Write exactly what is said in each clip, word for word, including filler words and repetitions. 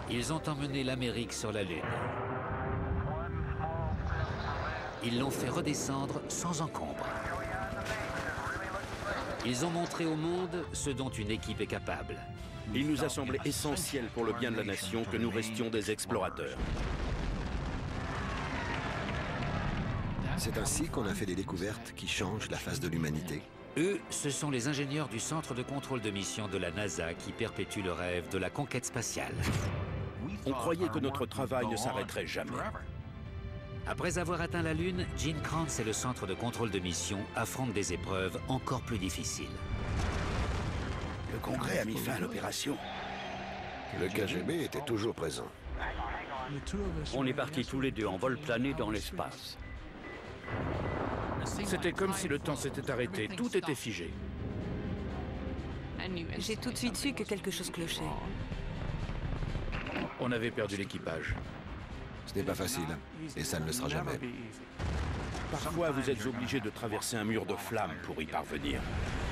Ils ont emmené l'Amérique sur la Lune. Ils l'ont fait redescendre sans encombre. Ils ont montré au monde ce dont une équipe est capable. Il nous a semblé essentiel pour le bien de la nation que nous restions des explorateurs. C'est ainsi qu'on a fait des découvertes qui changent la face de l'humanité. Eux, ce sont les ingénieurs du Centre de contrôle de mission de la NASA qui perpétuent le rêve de la conquête spatiale. On croyait que notre travail ne s'arrêterait jamais. Après avoir atteint la Lune, Gene Kranz et le Centre de contrôle de mission affrontent des épreuves encore plus difficiles. Le Congrès a mis fin à l'opération. Le K G B était toujours présent. On est partis tous les deux en vol plané dans l'espace. C'était comme si le temps s'était arrêté, tout était figé. J'ai tout de suite su que quelque chose clochait. On avait perdu l'équipage. Ce n'est pas facile, et ça ne le sera jamais. Parfois, vous êtes obligés de traverser un mur de flammes pour y parvenir.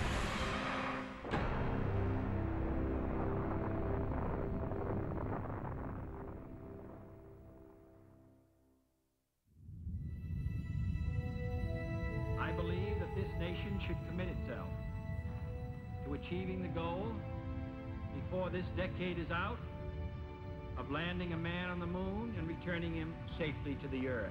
I believe that this nation should commit itself to achieving the goal before this decade is out of landing a man on the moon and returning him safely to the Earth.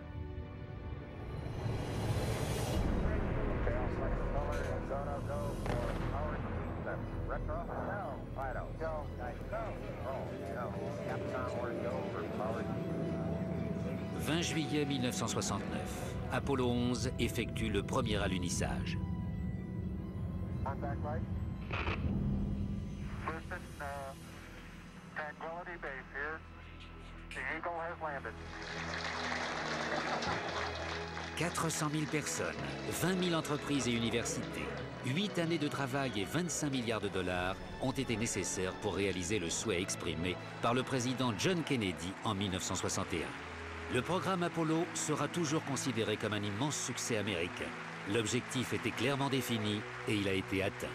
vingt juillet mille neuf cent soixante-neuf, Apollo onze effectue le premier alunissage. quatre cent mille personnes, vingt mille entreprises et universités, huit années de travail et vingt-cinq milliards de dollars ont été nécessaires pour réaliser le souhait exprimé par le président John Kennedy en mille neuf cent soixante et un. Le programme Apollo sera toujours considéré comme un immense succès américain. L'objectif était clairement défini et il a été atteint.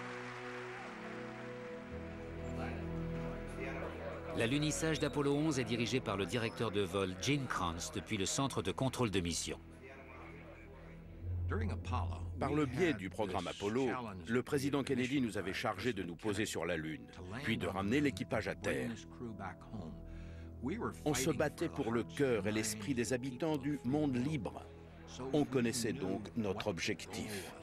L'alunissage d'Apollo onze est dirigé par le directeur de vol Gene Kranz depuis le centre de contrôle de mission. Par le biais du programme Apollo, le président Kennedy nous avait chargé de nous poser sur la Lune, puis de ramener l'équipage à terre. On se battait pour le cœur et l'esprit des habitants du monde libre. On connaissait donc notre objectif.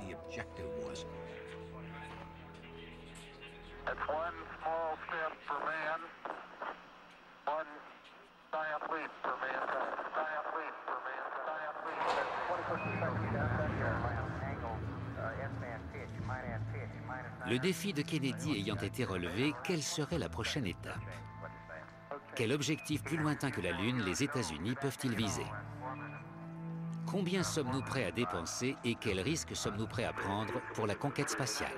Le défi de Kennedy ayant été relevé, quelle serait la prochaine étape? Quel objectif plus lointain que la Lune les États-Unis peuvent-ils viser? Combien sommes-nous prêts à dépenser et quels risques sommes-nous prêts à prendre pour la conquête spatiale?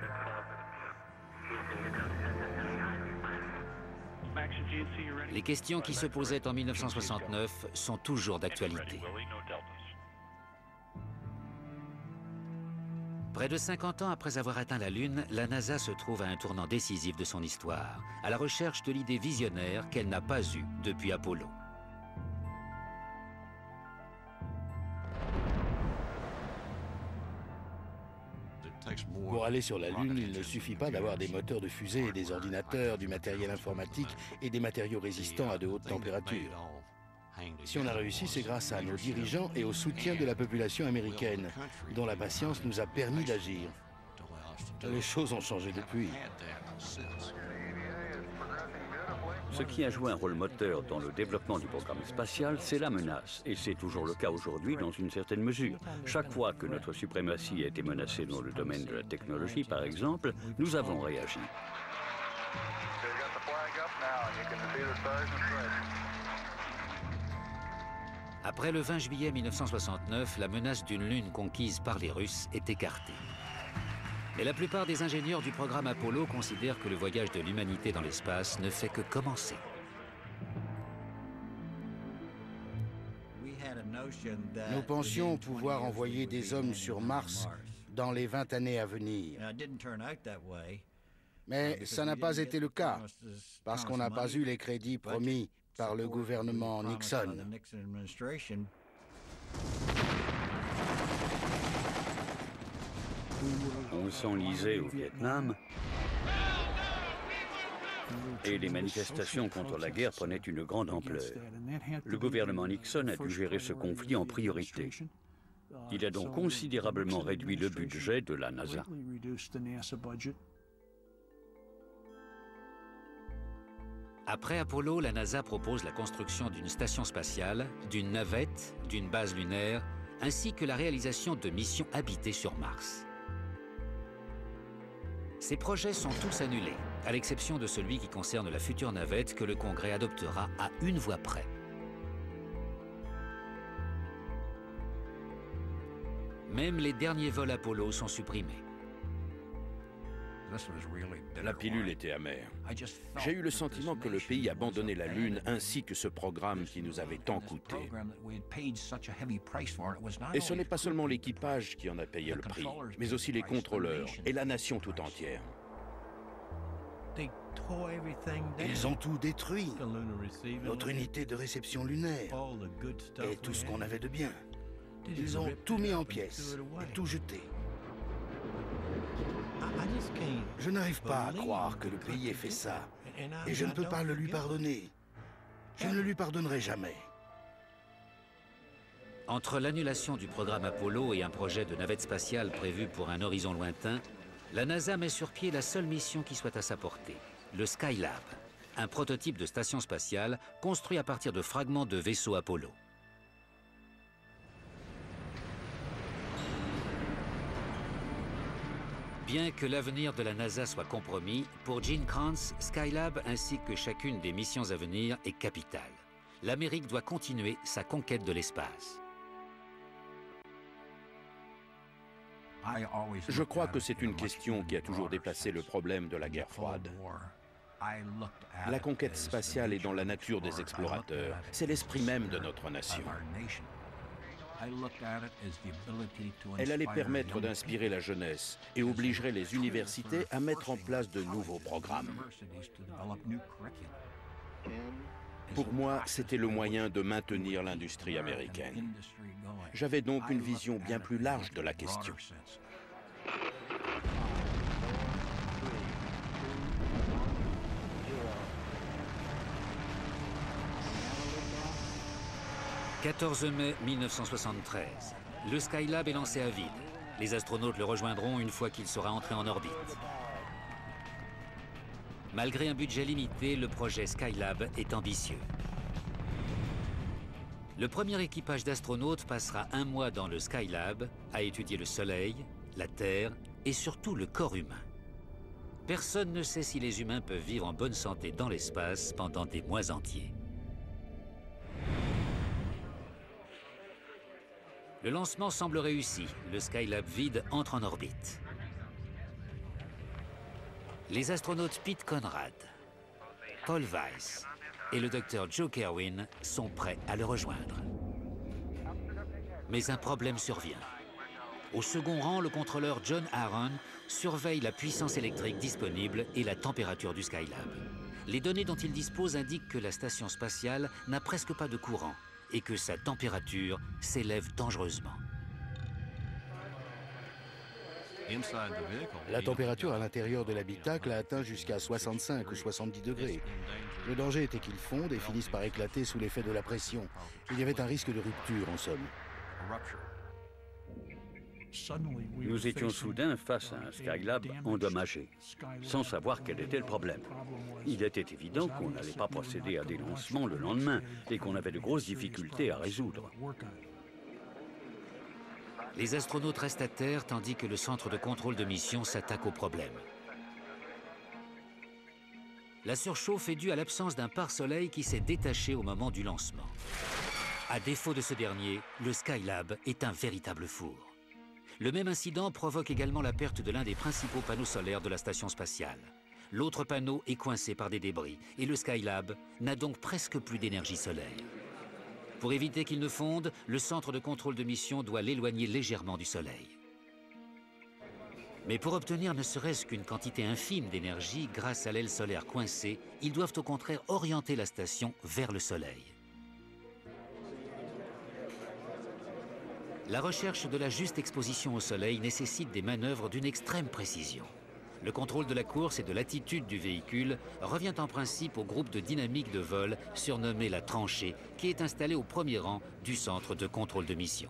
Les questions qui se posaient en mille neuf cent soixante-neuf sont toujours d'actualité. Près de cinquante ans après avoir atteint la Lune, la NASA se trouve à un tournant décisif de son histoire, à la recherche de l'idée visionnaire qu'elle n'a pas eue depuis Apollo. Pour aller sur la Lune, il ne suffit pas d'avoir des moteurs de fusée et des ordinateurs, du matériel informatique et des matériaux résistants à de hautes températures. Si on a réussi, c'est grâce à nos dirigeants et au soutien de la population américaine, dont la patience nous a permis d'agir. Les choses ont changé depuis. Ce qui a joué un rôle moteur dans le développement du programme spatial, c'est la menace. Et c'est toujours le cas aujourd'hui dans une certaine mesure. Chaque fois que notre suprématie a été menacée dans le domaine de la technologie, par exemple, nous avons réagi. Après le vingt juillet mille neuf cent soixante-neuf, la menace d'une Lune conquise par les Russes est écartée. Mais la plupart des ingénieurs du programme Apollo considèrent que le voyage de l'humanité dans l'espace ne fait que commencer. Nous pensions pouvoir envoyer des hommes sur Mars dans les vingt années à venir. Mais ça n'a pas été le cas, parce qu'on n'a pas eu les crédits promis par le gouvernement Nixon. On s'enlisait au Vietnam et les manifestations contre la guerre prenaient une grande ampleur. Le gouvernement Nixon a dû gérer ce conflit en priorité. Il a donc considérablement réduit le budget de la NASA. Après Apollo, la NASA propose la construction d'une station spatiale, d'une navette, d'une base lunaire, ainsi que la réalisation de missions habitées sur Mars. Ces projets sont tous annulés, à l'exception de celui qui concerne la future navette que le Congrès adoptera à une voix près. Même les derniers vols Apollo sont supprimés. La pilule était amère. J'ai eu le sentiment que le pays abandonnait la Lune ainsi que ce programme qui nous avait tant coûté. Et ce n'est pas seulement l'équipage qui en a payé le prix, mais aussi les contrôleurs et la nation tout entière. Ils ont tout détruit. Notre unité de réception lunaire et tout ce qu'on avait de bien. Ils ont tout mis en pièces et tout jeté. Je n'arrive pas à croire que le pays ait fait ça. Et je ne peux pas le lui pardonner. Je ne le lui pardonnerai jamais. Entre l'annulation du programme Apollo et un projet de navette spatiale prévu pour un horizon lointain, la NASA met sur pied la seule mission qui soit à sa portée, le Skylab, un prototype de station spatiale construit à partir de fragments de vaisseaux Apollo. Bien que l'avenir de la NASA soit compromis, pour Gene Kranz, Skylab ainsi que chacune des missions à venir est capitale. L'Amérique doit continuer sa conquête de l'espace. Je crois que c'est une question qui a toujours dépassé le problème de la guerre froide. La conquête spatiale est dans la nature des explorateurs. C'est l'esprit même de notre nation. Elle allait permettre d'inspirer la jeunesse et obligerait les universités à mettre en place de nouveaux programmes. Pour moi, c'était le moyen de maintenir l'industrie américaine. J'avais donc une vision bien plus large de la question. quatorze mai mille neuf cent soixante-treize. Le Skylab est lancé à vide. Les astronautes le rejoindront une fois qu'il sera entré en orbite. Malgré un budget limité, le projet Skylab est ambitieux. Le premier équipage d'astronautes passera un mois dans le Skylab à étudier le Soleil, la Terre et surtout le corps humain. Personne ne sait si les humains peuvent vivre en bonne santé dans l'espace pendant des mois entiers. Le lancement semble réussi. Le Skylab vide entre en orbite. Les astronautes Pete Conrad, Paul Weiss et le docteur Joe Kerwin sont prêts à le rejoindre. Mais un problème survient. Au second rang, le contrôleur John Aaron surveille la puissance électrique disponible et la température du Skylab. Les données dont il dispose indiquent que la station spatiale n'a presque pas de courant et que sa température s'élève dangereusement. La température à l'intérieur de l'habitacle a atteint jusqu'à soixante-cinq ou soixante-dix degrés. Le danger était qu'ils fondent et finissent par éclater sous l'effet de la pression. Il y avait un risque de rupture, en somme. Nous étions soudain face à un Skylab endommagé, sans savoir quel était le problème. Il était évident qu'on n'allait pas procéder à des lancements le lendemain et qu'on avait de grosses difficultés à résoudre. Les astronautes restent à terre tandis que le centre de contrôle de mission s'attaque au problème. La surchauffe est due à l'absence d'un pare-soleil qui s'est détaché au moment du lancement. À défaut de ce dernier, le Skylab est un véritable four. Le même incident provoque également la perte de l'un des principaux panneaux solaires de la station spatiale. L'autre panneau est coincé par des débris et le Skylab n'a donc presque plus d'énergie solaire. Pour éviter qu'il ne fonde, le centre de contrôle de mission doit l'éloigner légèrement du Soleil. Mais pour obtenir ne serait-ce qu'une quantité infime d'énergie grâce à l'aile solaire coincée, ils doivent au contraire orienter la station vers le Soleil. La recherche de la juste exposition au Soleil nécessite des manœuvres d'une extrême précision. Le contrôle de la course et de l'attitude du véhicule revient en principe au groupe de dynamique de vol surnommé la tranchée, qui est installé au premier rang du centre de contrôle de mission.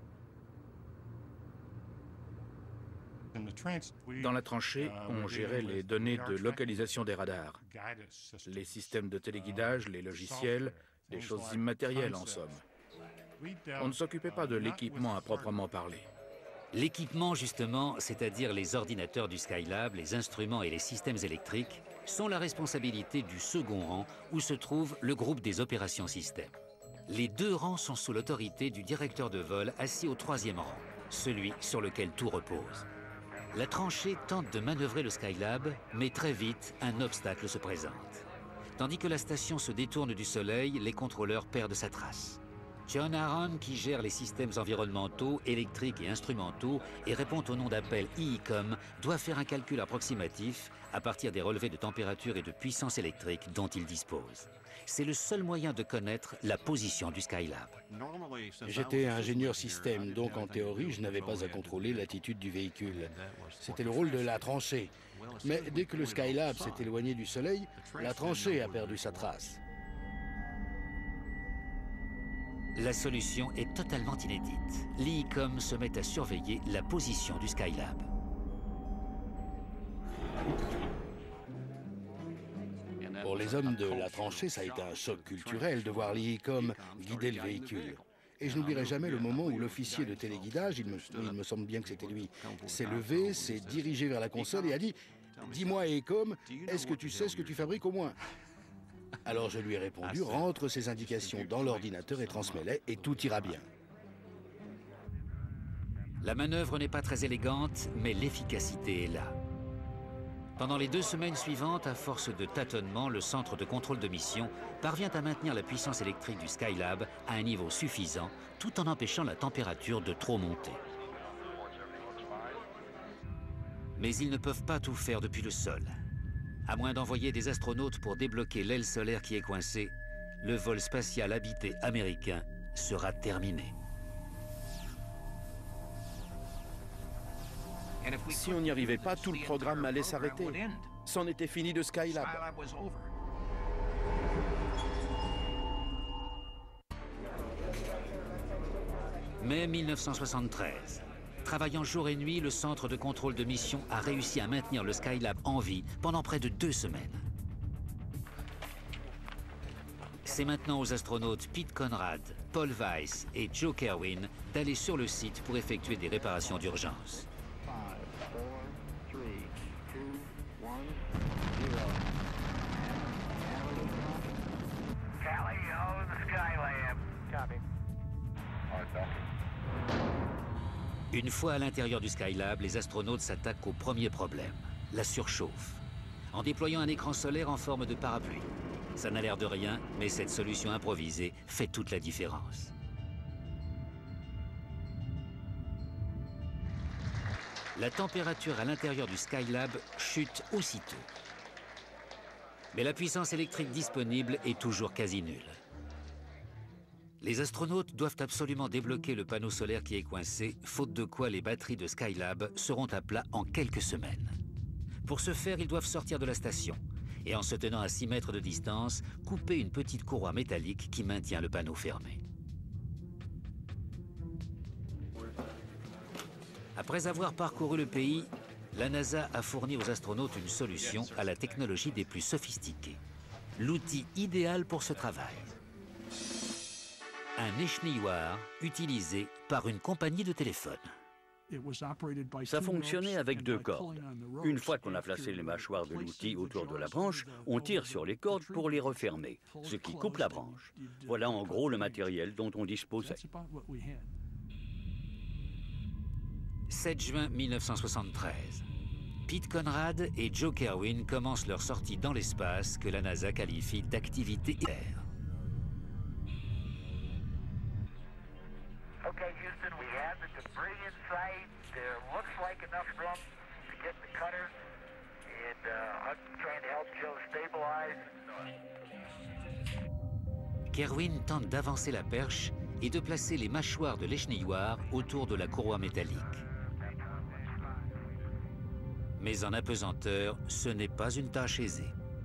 Dans la tranchée, on gérait les données de localisation des radars, les systèmes de téléguidage, les logiciels, des choses immatérielles en somme. On ne s'occupait pas de l'équipement à proprement parler. L'équipement, justement, c'est-à-dire les ordinateurs du Skylab, les instruments et les systèmes électriques, sont la responsabilité du second rang où se trouve le groupe des opérations système. Les deux rangs sont sous l'autorité du directeur de vol assis au troisième rang, celui sur lequel tout repose. La tranchée tente de manœuvrer le Skylab, mais très vite, un obstacle se présente. Tandis que la station se détourne du Soleil, les contrôleurs perdent sa trace. John Aaron, qui gère les systèmes environnementaux, électriques et instrumentaux et répond au nom d'appel I I C O M, doit faire un calcul approximatif à partir des relevés de température et de puissance électrique dont il dispose. C'est le seul moyen de connaître la position du Skylab. J'étais ingénieur système, donc en théorie, je n'avais pas à contrôler l'attitude du véhicule. C'était le rôle de la tranchée. Mais dès que le Skylab s'est éloigné du Soleil, la tranchée a perdu sa trace. La solution est totalement inédite. L'I I C O M se met à surveiller la position du Skylab. Pour les hommes de la tranchée, ça a été un choc culturel de voir l'I I C O M guider le véhicule. Et je n'oublierai jamais le moment où l'officier de téléguidage, il me, il me semble bien que c'était lui, s'est levé, s'est dirigé vers la console et a dit « Dis-moi, I I C O M, est-ce que tu sais ce que tu fabriques au moins ?» Alors je lui ai répondu « Rentre ces indications dans l'ordinateur et transmets-les et tout ira bien. » La manœuvre n'est pas très élégante, mais l'efficacité est là. Pendant les deux semaines suivantes, à force de tâtonnements, le centre de contrôle de mission parvient à maintenir la puissance électrique du Skylab à un niveau suffisant, tout en empêchant la température de trop monter. Mais ils ne peuvent pas tout faire depuis le sol. À moins d'envoyer des astronautes pour débloquer l'aile solaire qui est coincée, le vol spatial habité américain sera terminé. Si on n'y arrivait pas, tout le programme allait s'arrêter. C'en était fini de Skylab. Mai mille neuf cent soixante-treize. Travaillant jour et nuit, le centre de contrôle de mission a réussi à maintenir le Skylab en vie pendant près de deux semaines. C'est maintenant aux astronautes Pete Conrad, Paul Weiss et Joe Kerwin d'aller sur le site pour effectuer des réparations d'urgence. Une fois à l'intérieur du Skylab, les astronautes s'attaquent au premier problème, la surchauffe, en déployant un écran solaire en forme de parapluie. Ça n'a l'air de rien, mais cette solution improvisée fait toute la différence. La température à l'intérieur du Skylab chute aussitôt. Mais la puissance électrique disponible est toujours quasi nulle. Les astronautes doivent absolument débloquer le panneau solaire qui est coincé, faute de quoi les batteries de Skylab seront à plat en quelques semaines. Pour ce faire, ils doivent sortir de la station et, en se tenant à six mètres de distance, couper une petite courroie métallique qui maintient le panneau fermé. Après avoir parcouru le pays, la NASA a fourni aux astronautes une solution à la technologie des plus sophistiquées. L'outil idéal pour ce travail. Un échenilloir utilisé par une compagnie de téléphone. Ça fonctionnait avec deux cordes. Une fois qu'on a placé les mâchoires de l'outil autour de la branche, on tire sur les cordes pour les refermer, ce qui coupe la branche. Voilà en gros le matériel dont on disposait. sept juin mille neuf cent soixante-treize. Pete Conrad et Joe Kerwin commencent leur sortie dans l'espace que la NASA qualifie d'activité air. Okay, Houston, we have the debris in sight. There looks like enough drums Kerwin tente d'avancer la perche et de placer les mâchoires de l'échenilloir autour de la courroie métallique. Mais en apesanteur, ce n'est pas une tâche aisée.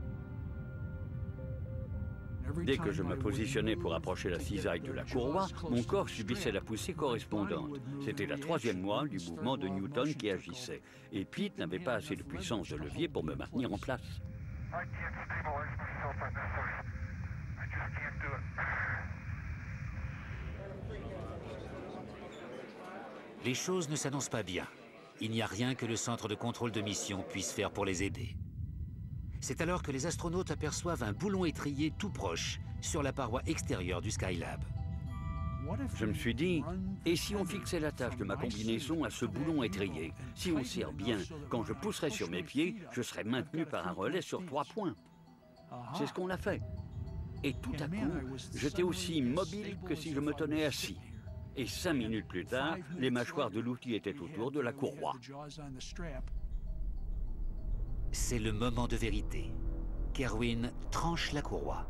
Dès que je me positionnais pour approcher la cisaille de la courroie, mon corps subissait la poussée correspondante. C'était la troisième loi du mouvement de Newton qui agissait. Et Pete n'avait pas assez de puissance de levier pour me maintenir en place. Les choses ne s'annoncent pas bien. Il n'y a rien que le centre de contrôle de mission puisse faire pour les aider. C'est alors que les astronautes aperçoivent un boulon étrié tout proche sur la paroi extérieure du Skylab. Je me suis dit, et si on fixait la tâche de ma combinaison à ce boulon étrié? Si on serre bien, quand je pousserais sur mes pieds, je serais maintenu par un relais sur trois points. C'est ce qu'on a fait. Et tout à coup, j'étais aussi mobile que si je me tenais assis. Et cinq minutes plus tard, les mâchoires de l'outil étaient autour de la courroie. C'est le moment de vérité. Kerwin tranche la courroie.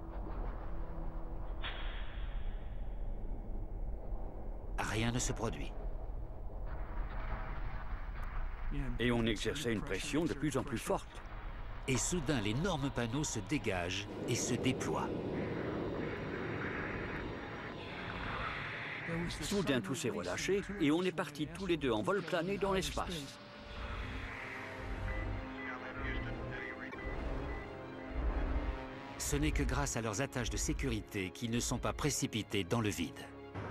Rien ne se produit. Et on exerçait une pression de plus en plus forte. Et soudain, l'énorme panneau se dégage et se déploie. Soudain, tout s'est relâché et on est partis tous les deux en vol plané dans l'espace. Ce n'est que grâce à leurs attaches de sécurité qu'ils ne sont pas précipités dans le vide.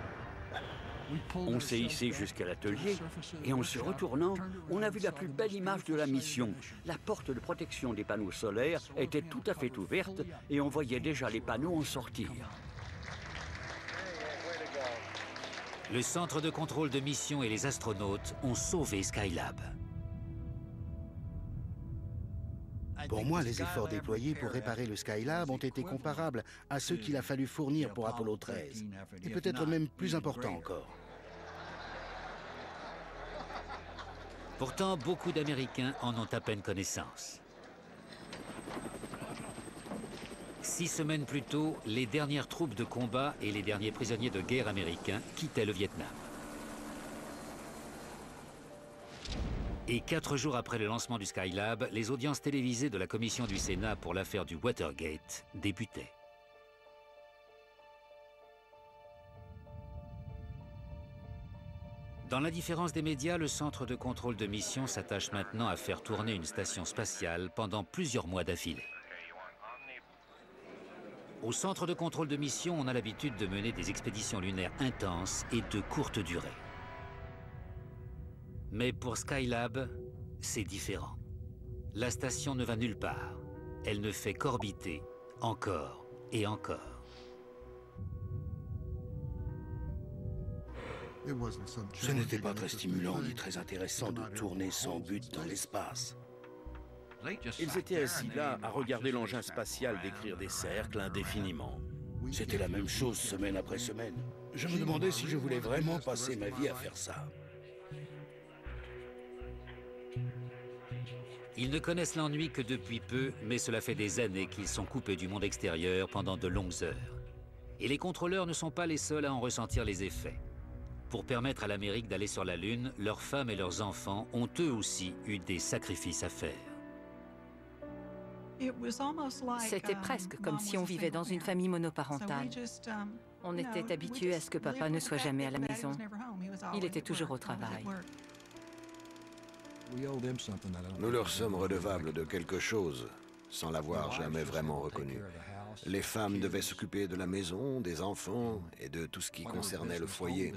On s'est hissé jusqu'à l'atelier et en se retournant, on a vu la plus belle image de la mission. La porte de protection des panneaux solaires était tout à fait ouverte et on voyait déjà les panneaux en sortir. Le centre de contrôle de mission et les astronautes ont sauvé Skylab. Pour moi, les efforts déployés pour réparer le Skylab ont été comparables à ceux qu'il a fallu fournir pour Apollo treize, et peut-être même plus importants encore. Pourtant, beaucoup d'Américains en ont à peine connaissance. Six semaines plus tôt, les dernières troupes de combat et les derniers prisonniers de guerre américains quittaient le Vietnam. Et quatre jours après le lancement du Skylab, les audiences télévisées de la commission du Sénat pour l'affaire du Watergate débutaient. Dans l'indifférence des médias, le centre de contrôle de mission s'attache maintenant à faire tourner une station spatiale pendant plusieurs mois d'affilée. Au centre de contrôle de mission, on a l'habitude de mener des expéditions lunaires intenses et de courte durée. Mais pour Skylab, c'est différent. La station ne va nulle part. Elle ne fait qu'orbiter, encore et encore. Ce n'était pas très stimulant ni très intéressant de tourner sans but dans l'espace. Ils étaient assis là à regarder l'engin spatial décrire des cercles indéfiniment. C'était la même chose semaine après semaine. Je me demandais si je voulais vraiment passer ma vie à faire ça. Ils ne connaissent l'ennui que depuis peu, mais cela fait des années qu'ils sont coupés du monde extérieur pendant de longues heures. Et les contrôleurs ne sont pas les seuls à en ressentir les effets. Pour permettre à l'Amérique d'aller sur la Lune, leurs femmes et leurs enfants ont eux aussi eu des sacrifices à faire. C'était presque comme si on vivait dans une famille monoparentale. On était habitué à ce que papa ne soit jamais à la maison. Il était toujours au travail. Nous leur sommes redevables de quelque chose, sans l'avoir jamais vraiment reconnu. Les femmes devaient s'occuper de la maison, des enfants et de tout ce qui concernait le foyer.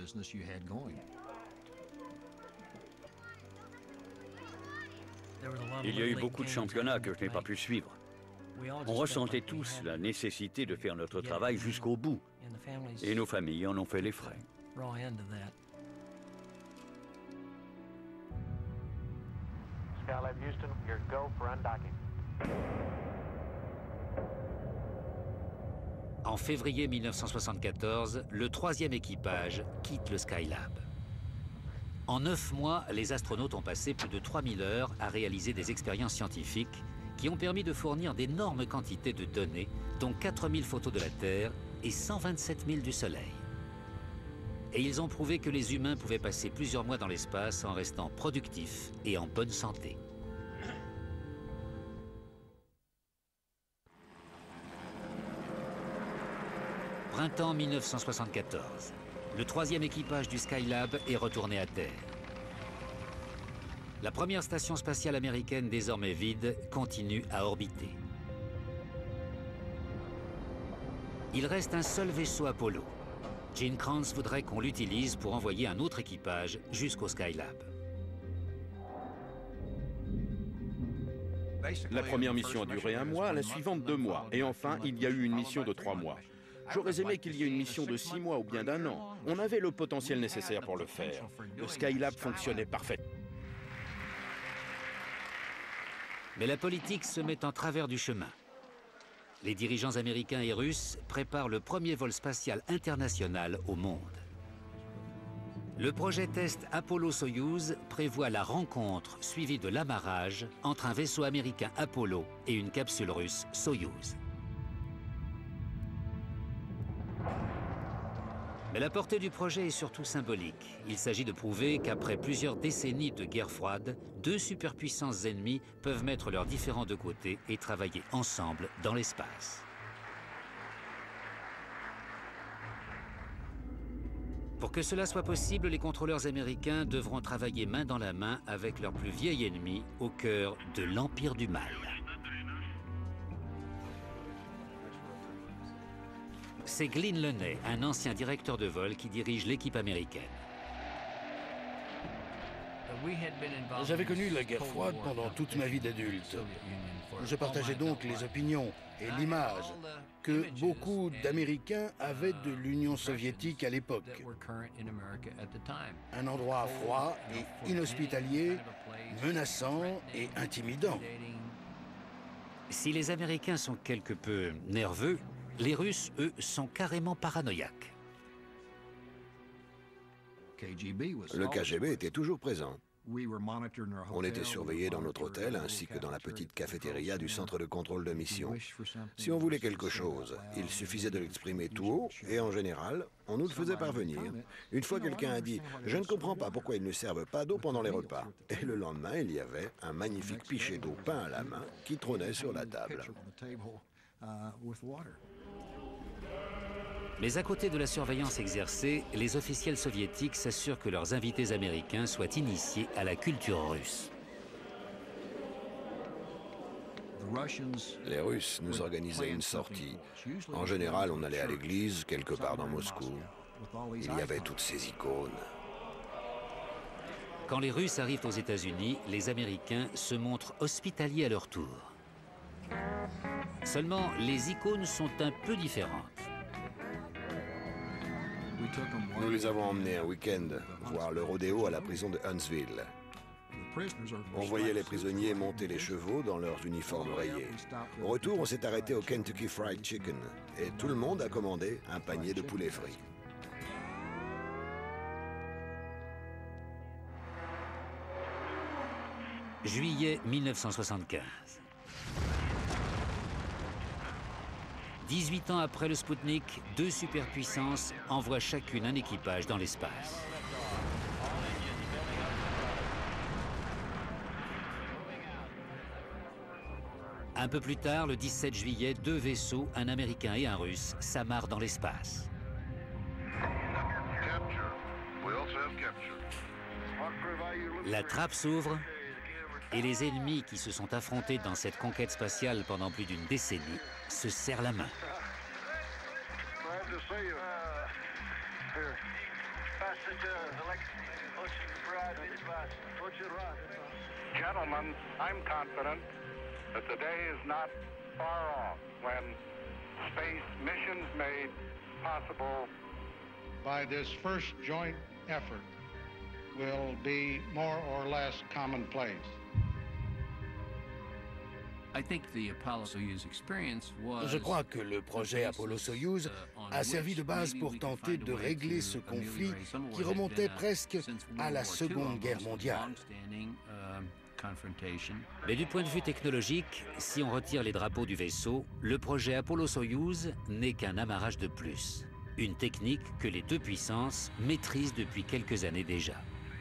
Il y a eu beaucoup de championnats que je n'ai pas pu suivre. On ressentait tous la nécessité de faire notre travail jusqu'au bout. Et nos familles en ont fait les frais. Skylab Houston, you're go for undocking. En février mille neuf cent soixante-quatorze, le troisième équipage quitte le Skylab. En neuf mois, les astronautes ont passé plus de trois mille heures à réaliser des expériences scientifiques qui ont permis de fournir d'énormes quantités de données, dont quatre mille photos de la Terre et cent vingt-sept mille du Soleil. Et ils ont prouvé que les humains pouvaient passer plusieurs mois dans l'espace en restant productifs et en bonne santé. Printemps mille neuf cent soixante-quatorze. Le troisième équipage du Skylab est retourné à Terre. La première station spatiale américaine, désormais vide, continue à orbiter. Il reste un seul vaisseau Apollo. Gene Kranz voudrait qu'on l'utilise pour envoyer un autre équipage jusqu'au Skylab. La première mission a duré un mois, la suivante deux mois. Et enfin, il y a eu une mission de trois mois. J'aurais aimé qu'il y ait une mission de six mois ou bien d'un an. On avait le potentiel nécessaire pour le faire. Le Skylab fonctionnait parfaitement. Mais la politique se met en travers du chemin. Les dirigeants américains et russes préparent le premier vol spatial international au monde. Le projet test Apollo-Soyouz prévoit la rencontre suivie de l'amarrage entre un vaisseau américain Apollo et une capsule russe Soyouz. Mais la portée du projet est surtout symbolique. Il s'agit de prouver qu'après plusieurs décennies de guerre froide, deux superpuissances ennemies peuvent mettre leurs différends de côté et travailler ensemble dans l'espace. Pour que cela soit possible, les contrôleurs américains devront travailler main dans la main avec leur plus vieil ennemi au cœur de l'Empire du Mal. C'est Glynn Lenay, un ancien directeur de vol qui dirige l'équipe américaine. J'avais connu la guerre froide pendant toute ma vie d'adulte. Je partageais donc les opinions et l'image que beaucoup d'Américains avaient de l'Union soviétique à l'époque. Un endroit froid et inhospitalier, menaçant et intimidant. Si les Américains sont quelque peu nerveux, les Russes, eux, sont carrément paranoïaques. Le K G B était toujours présent. On était surveillés dans notre hôtel ainsi que dans la petite cafétéria du centre de contrôle de mission. Si on voulait quelque chose, il suffisait de l'exprimer tout haut et en général, on nous le faisait parvenir. Une fois, quelqu'un a dit « Je ne comprends pas pourquoi ils ne servent pas d'eau pendant les repas ». Et le lendemain, il y avait un magnifique pichet d'eau peint à la main qui trônait sur la table. Mais à côté de la surveillance exercée, les officiels soviétiques s'assurent que leurs invités américains soient initiés à la culture russe. Les Russes nous organisaient une sortie. En général, on allait à l'église, quelque part dans Moscou. Il y avait toutes ces icônes. Quand les Russes arrivent aux États-Unis, les Américains se montrent hospitaliers à leur tour. Seulement, les icônes sont un peu différentes. Nous les avons emmenés un week-end voir le rodéo à la prison de Huntsville. On voyait les prisonniers monter les chevaux dans leurs uniformes rayés. Au retour, on s'est arrêté au Kentucky Fried Chicken et tout le monde a commandé un panier de poulet frit. Juillet mille neuf cent soixante-quinze. dix-huit ans après le Spoutnik, deux superpuissances envoient chacune un équipage dans l'espace. Un peu plus tard, le dix-sept juillet, deux vaisseaux, un Américain et un Russe, s'amarrent dans l'espace. La trappe s'ouvre et les ennemis qui se sont affrontés dans cette conquête spatiale pendant plus d'une décennie se serrent la main. Gentlemen, I'm confident that the day is not far off when space missions made possible by this first joint effort will be more or less commonplace. Je crois que le projet Apollo-Soyouz a servi de base pour tenter de régler ce conflit qui remontait presque à la Seconde Guerre mondiale. Mais du point de vue technologique, si on retire les drapeaux du vaisseau, le projet Apollo-Soyouz n'est qu'un amarrage de plus. Une technique que les deux puissances maîtrisent depuis quelques années déjà.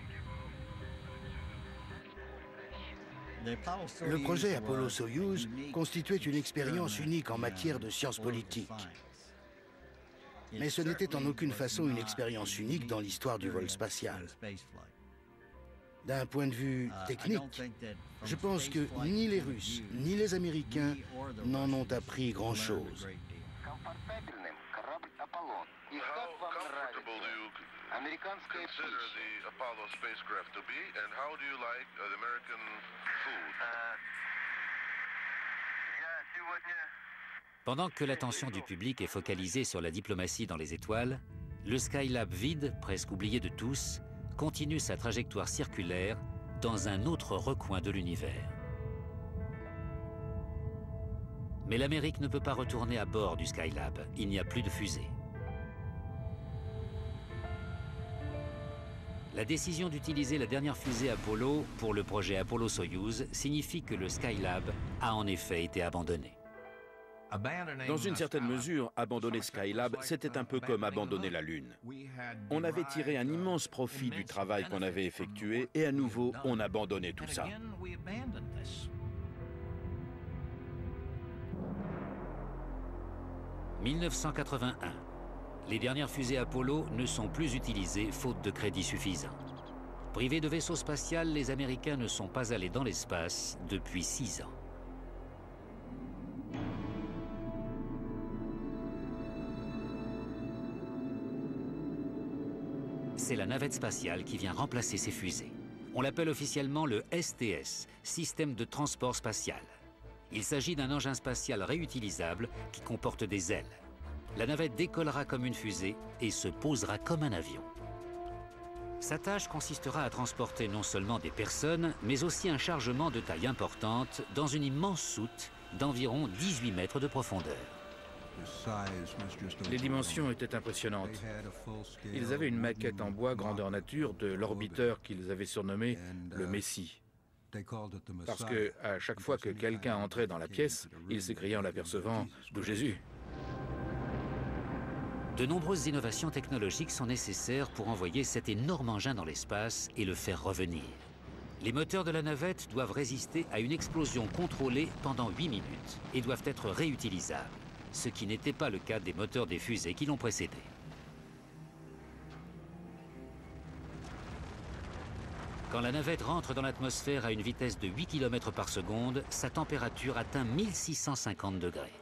Le projet Apollo-Soyouz constituait une expérience unique en matière de sciences politiques. Mais ce n'était en aucune façon une expérience unique dans l'histoire du vol spatial. D'un point de vue technique, je pense que ni les Russes ni les Américains n'en ont appris grand-chose. Pendant que l'attention du public est focalisée sur la diplomatie dans les étoiles, le Skylab vide, presque oublié de tous, continue sa trajectoire circulaire dans un autre recoin de l'univers. Mais l'Amérique ne peut pas retourner à bord du Skylab, il n'y a plus de fusée. La décision d'utiliser la dernière fusée Apollo pour le projet Apollo-Soyouz signifie que le Skylab a en effet été abandonné. Dans une certaine mesure, abandonner Skylab, c'était un peu comme abandonner la Lune. On avait tiré un immense profit du travail qu'on avait effectué et à nouveau, on abandonnait tout ça. mille neuf cent quatre-vingt-un. Les dernières fusées Apollo ne sont plus utilisées faute de crédits suffisants. Privés de vaisseaux spatial, les Américains ne sont pas allés dans l'espace depuis six ans. C'est la navette spatiale qui vient remplacer ces fusées. On l'appelle officiellement le S T S, Système de transport spatial. Il s'agit d'un engin spatial réutilisable qui comporte des ailes. La navette décollera comme une fusée et se posera comme un avion. Sa tâche consistera à transporter non seulement des personnes, mais aussi un chargement de taille importante dans une immense soute d'environ dix-huit mètres de profondeur. Les dimensions étaient impressionnantes. Ils avaient une maquette en bois grandeur nature de l'orbiteur qu'ils avaient surnommé le Messie. Parce que à chaque fois que quelqu'un entrait dans la pièce, il s'écriait en l'apercevant « D'où Jésus ?» De nombreuses innovations technologiques sont nécessaires pour envoyer cet énorme engin dans l'espace et le faire revenir. Les moteurs de la navette doivent résister à une explosion contrôlée pendant huit minutes et doivent être réutilisables, ce qui n'était pas le cas des moteurs des fusées qui l'ont précédé. Quand la navette rentre dans l'atmosphère à une vitesse de huit kilomètres par seconde, sa température atteint mille six cent cinquante degrés.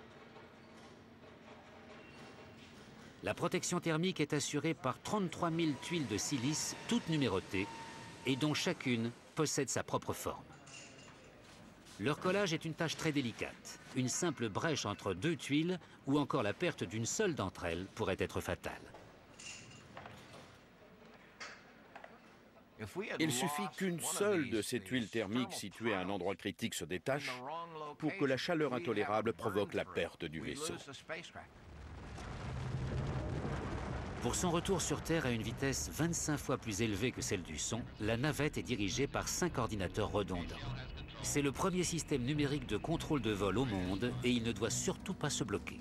La protection thermique est assurée par trente-trois mille tuiles de silice, toutes numérotées, et dont chacune possède sa propre forme. Leur collage est une tâche très délicate. Une simple brèche entre deux tuiles ou encore la perte d'une seule d'entre elles pourrait être fatale. Il suffit qu'une seule de ces tuiles thermiques situées à un endroit critique se détache pour que la chaleur intolérable provoque la perte du vaisseau. Pour son retour sur Terre à une vitesse vingt-cinq fois plus élevée que celle du son, la navette est dirigée par cinq ordinateurs redondants. C'est le premier système numérique de contrôle de vol au monde et il ne doit surtout pas se bloquer.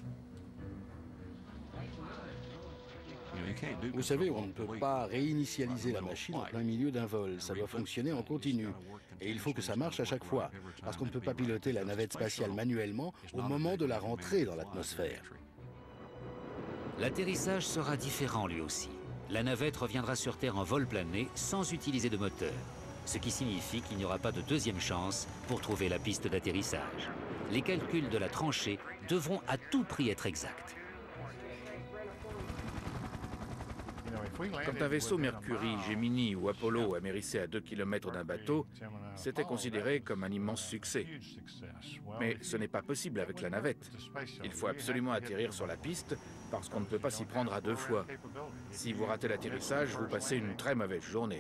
Vous savez, on ne peut pas réinitialiser la machine en plein milieu d'un vol. Ça doit fonctionner en continu. Et il faut que ça marche à chaque fois, parce qu'on ne peut pas piloter la navette spatiale manuellement au moment de la rentrée dans l'atmosphère. L'atterrissage sera différent lui aussi. La navette reviendra sur Terre en vol plané sans utiliser de moteur, ce qui signifie qu'il n'y aura pas de deuxième chance pour trouver la piste d'atterrissage. Les calculs de la tranchée devront à tout prix être exacts. Quand un vaisseau Mercury, Gemini ou Apollo amérissait à deux kilomètres d'un bateau, c'était considéré comme un immense succès. Mais ce n'est pas possible avec la navette. Il faut absolument atterrir sur la piste parce qu'on ne peut pas s'y prendre à deux fois. Si vous ratez l'atterrissage, vous passez une très mauvaise journée.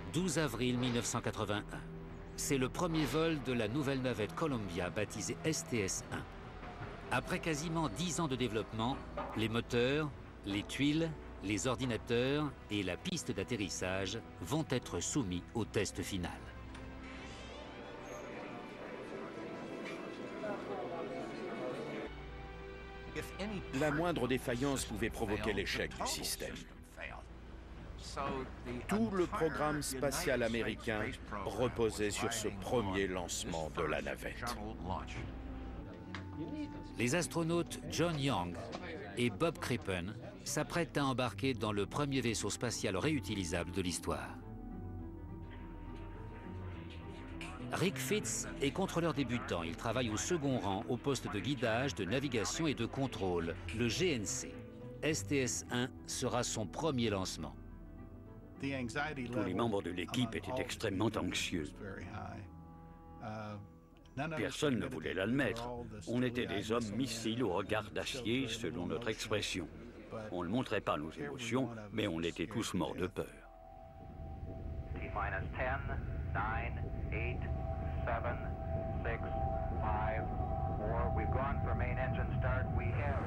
douze avril mille neuf cent quatre-vingt-un. C'est le premier vol de la nouvelle navette Columbia baptisée S T S un. Après quasiment dix ans de développement, les moteurs, les tuiles, les ordinateurs et la piste d'atterrissage vont être soumis au test final. La moindre défaillance pouvait provoquer l'échec du système. Tout le programme spatial américain reposait sur ce premier lancement de la navette. Les astronautes John Young et Bob Crippen s'apprêtent à embarquer dans le premier vaisseau spatial réutilisable de l'histoire. Rick Fitz est contrôleur débutant. Il travaille au second rang au poste de guidage, de navigation et de contrôle, le G N C. S T S un sera son premier lancement. Tous les membres de l'équipe étaient extrêmement anxieux. Personne ne voulait l'admettre. On était des hommes missiles au regard d'acier, selon notre expression. On ne montrait pas nos émotions, mais on était tous morts de peur. seven, six, five, four. We've gone for main engine start. We have.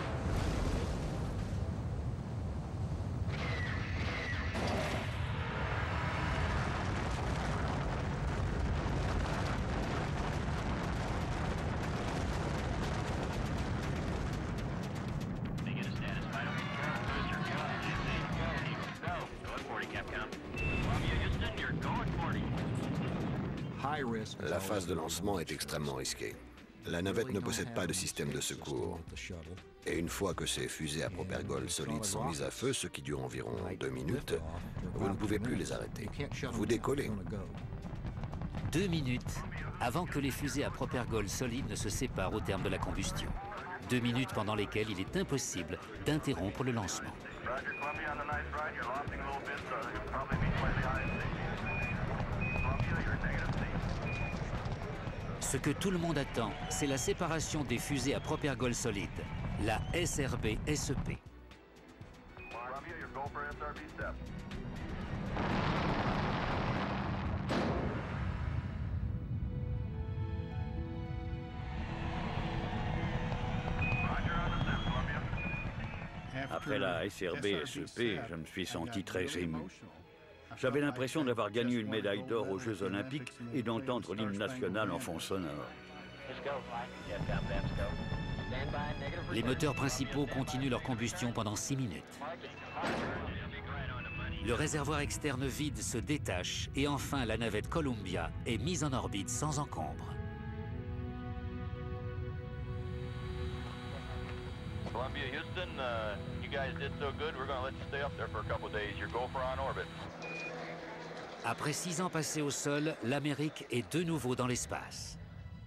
La phase de lancement est extrêmement risquée. La navette ne possède pas de système de secours. Et une fois que ces fusées à propergol solides sont mises à feu, ce qui dure environ deux minutes, vous ne pouvez plus les arrêter. Vous décollez. Deux minutes avant que les fusées à propergol solides ne se séparent au terme de la combustion. Deux minutes pendant lesquelles il est impossible d'interrompre le lancement. Ce que tout le monde attend, c'est la séparation des fusées à propergol solide, la S R B S E P. Après la S R B S E P, je me suis senti très ému. J'avais l'impression d'avoir gagné une médaille d'or aux Jeux Olympiques et d'entendre l'hymne national en fond sonore. Les moteurs principaux continuent leur combustion pendant six minutes. Le réservoir externe vide se détache et enfin la navette Columbia est mise en orbite sans encombre. Columbia, Houston, uh, you guys did so good, we're going to let you stay up there for a couple of days. Your gopher on orbit. Après six ans passés au sol, l'Amérique est de nouveau dans l'espace.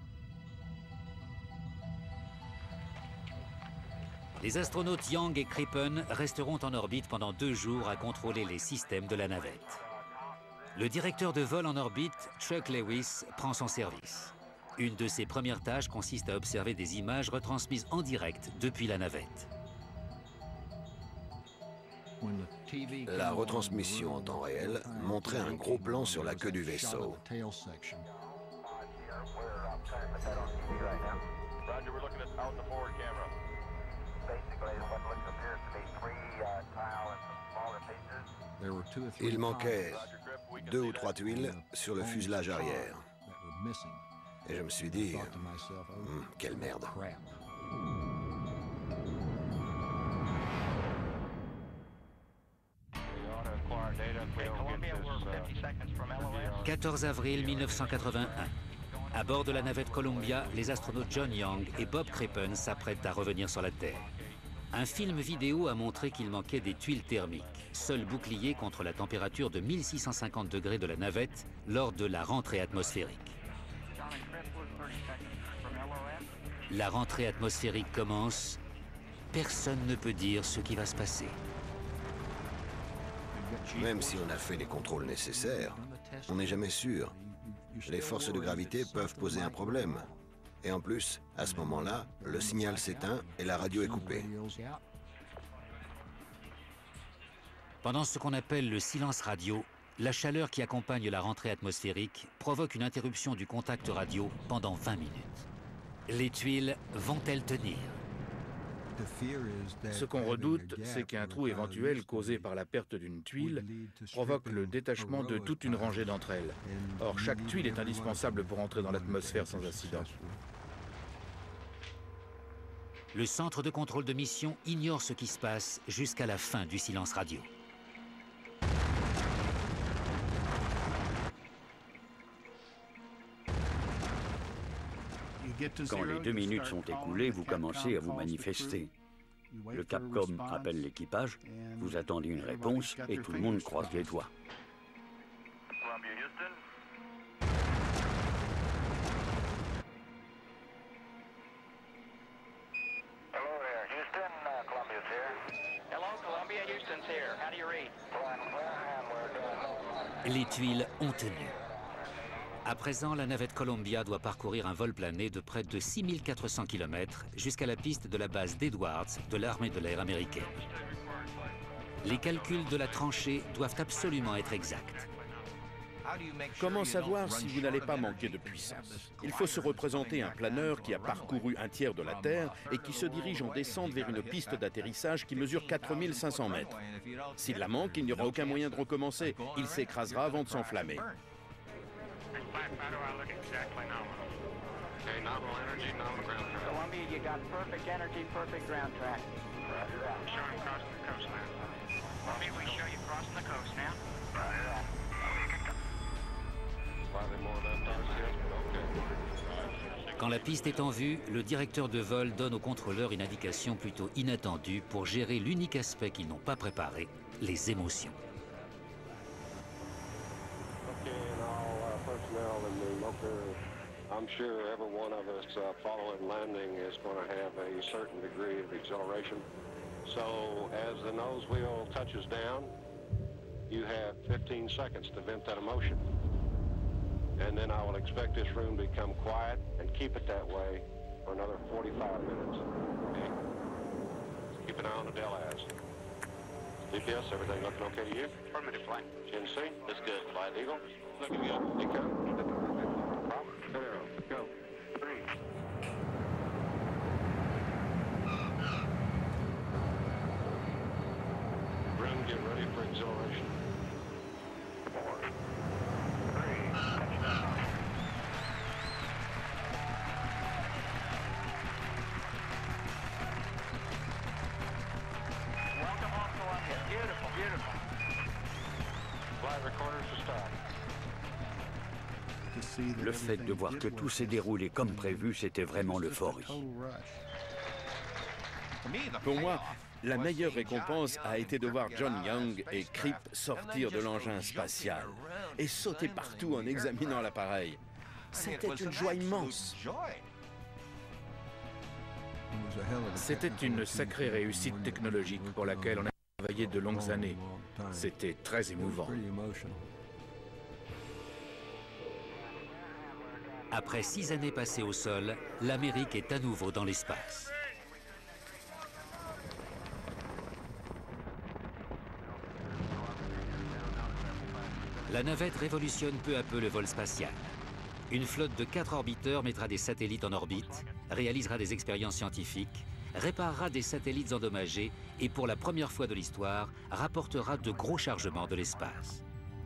Les astronautes Young et Crippen resteront en orbite pendant deux jours à contrôler les systèmes de la navette. Le directeur de vol en orbite, Chuck Lewis, prend son service. Une de ses premières tâches consiste à observer des images retransmises en direct depuis la navette. La retransmission en temps réel montrait un gros plan sur la queue du vaisseau. Il manquait deux ou trois tuiles sur le fuselage arrière. Et je me suis dit, hum, quelle merde. quatorze avril mille neuf cent quatre-vingt-un. À bord de la navette Columbia, les astronautes John Young et Bob Crippen s'apprêtent à revenir sur la Terre. Un film vidéo a montré qu'il manquait des tuiles thermiques, seul bouclier contre la température de mille six cent cinquante degrés de la navette lors de la rentrée atmosphérique. La rentrée atmosphérique commence. Personne ne peut dire ce qui va se passer. Même si on a fait les contrôles nécessaires, on n'est jamais sûr. Les forces de gravité peuvent poser un problème. Et en plus, à ce moment-là, le signal s'éteint et la radio est coupée. Pendant ce qu'on appelle le silence radio, La chaleur qui accompagne la rentrée atmosphérique provoque une interruption du contact radio pendant vingt minutes. Les tuiles vont-elles tenir? Ce qu'on redoute, c'est qu'un trou éventuel causé par la perte d'une tuile provoque le détachement de toute une rangée d'entre elles. Or, chaque tuile est indispensable pour entrer dans l'atmosphère sans incident. Le centre de contrôle de mission ignore ce qui se passe jusqu'à la fin du silence radio. Quand les deux minutes sont écoulées, vous commencez à vous manifester. Le Capcom appelle l'équipage, vous attendez une réponse et tout le monde croise les doigts. Les tuiles ont tenu. À présent, la navette Columbia doit parcourir un vol plané de près de six mille quatre cents kilomètres jusqu'à la piste de la base d'Edwards de l'armée de l'air américaine. Les calculs de la tranchée doivent absolument être exacts. Comment savoir si vous n'allez pas manquer de puissance? Il faut se représenter un planeur qui a parcouru un tiers de la Terre et qui se dirige en descente vers une piste d'atterrissage qui mesure quatre mille cinq cents mètres. S'il la manque, il n'y aura aucun moyen de recommencer. Il s'écrasera avant de s'enflammer. Columbia, you got perfect energy, perfect ground track. Show him crossing the coast now. Maybe we show you crossing the coast now. Quand la piste est en vue, le directeur de vol donne au contrôleur une indication plutôt inattendue pour gérer l'unique aspect qu'ils n'ont pas préparé, les émotions. I'm sure every one of us uh, following landing is going to have a certain degree of exhilaration. So as the nose wheel touches down, you have fifteen seconds to vent that emotion. And then I will expect this room to become quiet and keep it that way for another forty-five minutes. Okay. Keep an eye on the Del Az. G P S, everything looking okay to you? Affirmative, flight. G N C, that's good. Flight Eagle, looking good. They come. Zero, go. Three. Room, get ready for exhilaration. Four. Three. Touchdown. Welcome home, Columbia. Beautiful, beautiful. Flight recorders to start. Le fait de voir que tout s'est déroulé comme prévu, c'était vraiment l'euphorie. Pour moi, la meilleure récompense a été de voir John Young et Crip sortir de l'engin spatial et sauter partout en examinant l'appareil. C'était une joie immense. C'était une sacrée réussite technologique pour laquelle on a travaillé de longues années. C'était très émouvant. Après six années passées au sol, l'Amérique est à nouveau dans l'espace. La navette révolutionne peu à peu le vol spatial. Une flotte de quatre orbiteurs mettra des satellites en orbite, réalisera des expériences scientifiques, réparera des satellites endommagés et pour la première fois de l'histoire, rapportera de gros chargements de l'espace.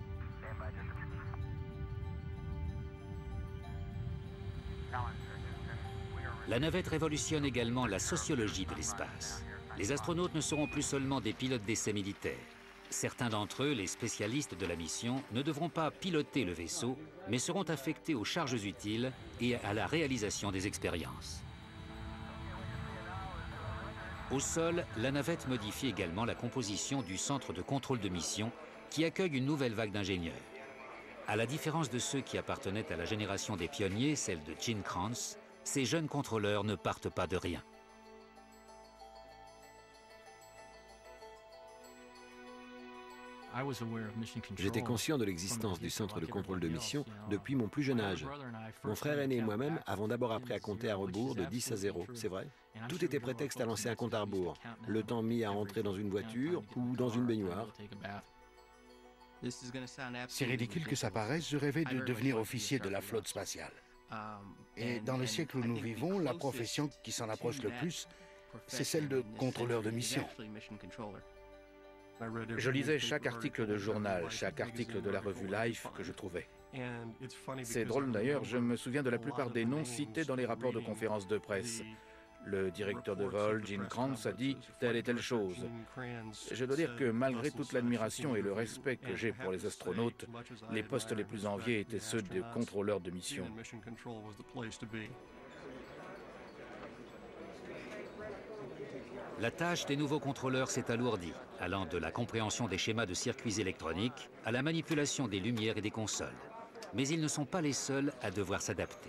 La navette révolutionne également la sociologie de l'espace. Les astronautes ne seront plus seulement des pilotes d'essais militaires. Certains d'entre eux, les spécialistes de la mission, ne devront pas piloter le vaisseau, mais seront affectés aux charges utiles et à la réalisation des expériences. Au sol, la navette modifie également la composition du centre de contrôle de mission qui accueille une nouvelle vague d'ingénieurs. À la différence de ceux qui appartenaient à la génération des pionniers, celle de Gene Kranz, ces jeunes contrôleurs ne partent pas de rien. J'étais conscient de l'existence du centre de contrôle de mission depuis mon plus jeune âge. Mon frère aîné et moi-même avons d'abord appris à compter à rebours de dix à zéro, c'est vrai. Tout était prétexte à lancer un compte à rebours. Le temps mis à entrer dans une voiture ou dans une baignoire. C'est ridicule que ça paraisse, je rêvais de devenir officier de la flotte spatiale. Et dans le siècle où nous vivons, la profession qui s'en approche le plus, c'est celle de contrôleur de mission. Je lisais chaque article de journal, chaque article de la revue Life que je trouvais. C'est drôle d'ailleurs, je me souviens de la plupart des noms cités dans les rapports de conférences de presse. Le directeur de vol, Gene Kranz, a dit telle et telle chose. Je dois dire que malgré toute l'admiration et le respect que j'ai pour les astronautes, les postes les plus enviés étaient ceux de contrôleurs de mission. La tâche des nouveaux contrôleurs s'est alourdie, allant de la compréhension des schémas de circuits électroniques à la manipulation des lumières et des consoles. Mais ils ne sont pas les seuls à devoir s'adapter.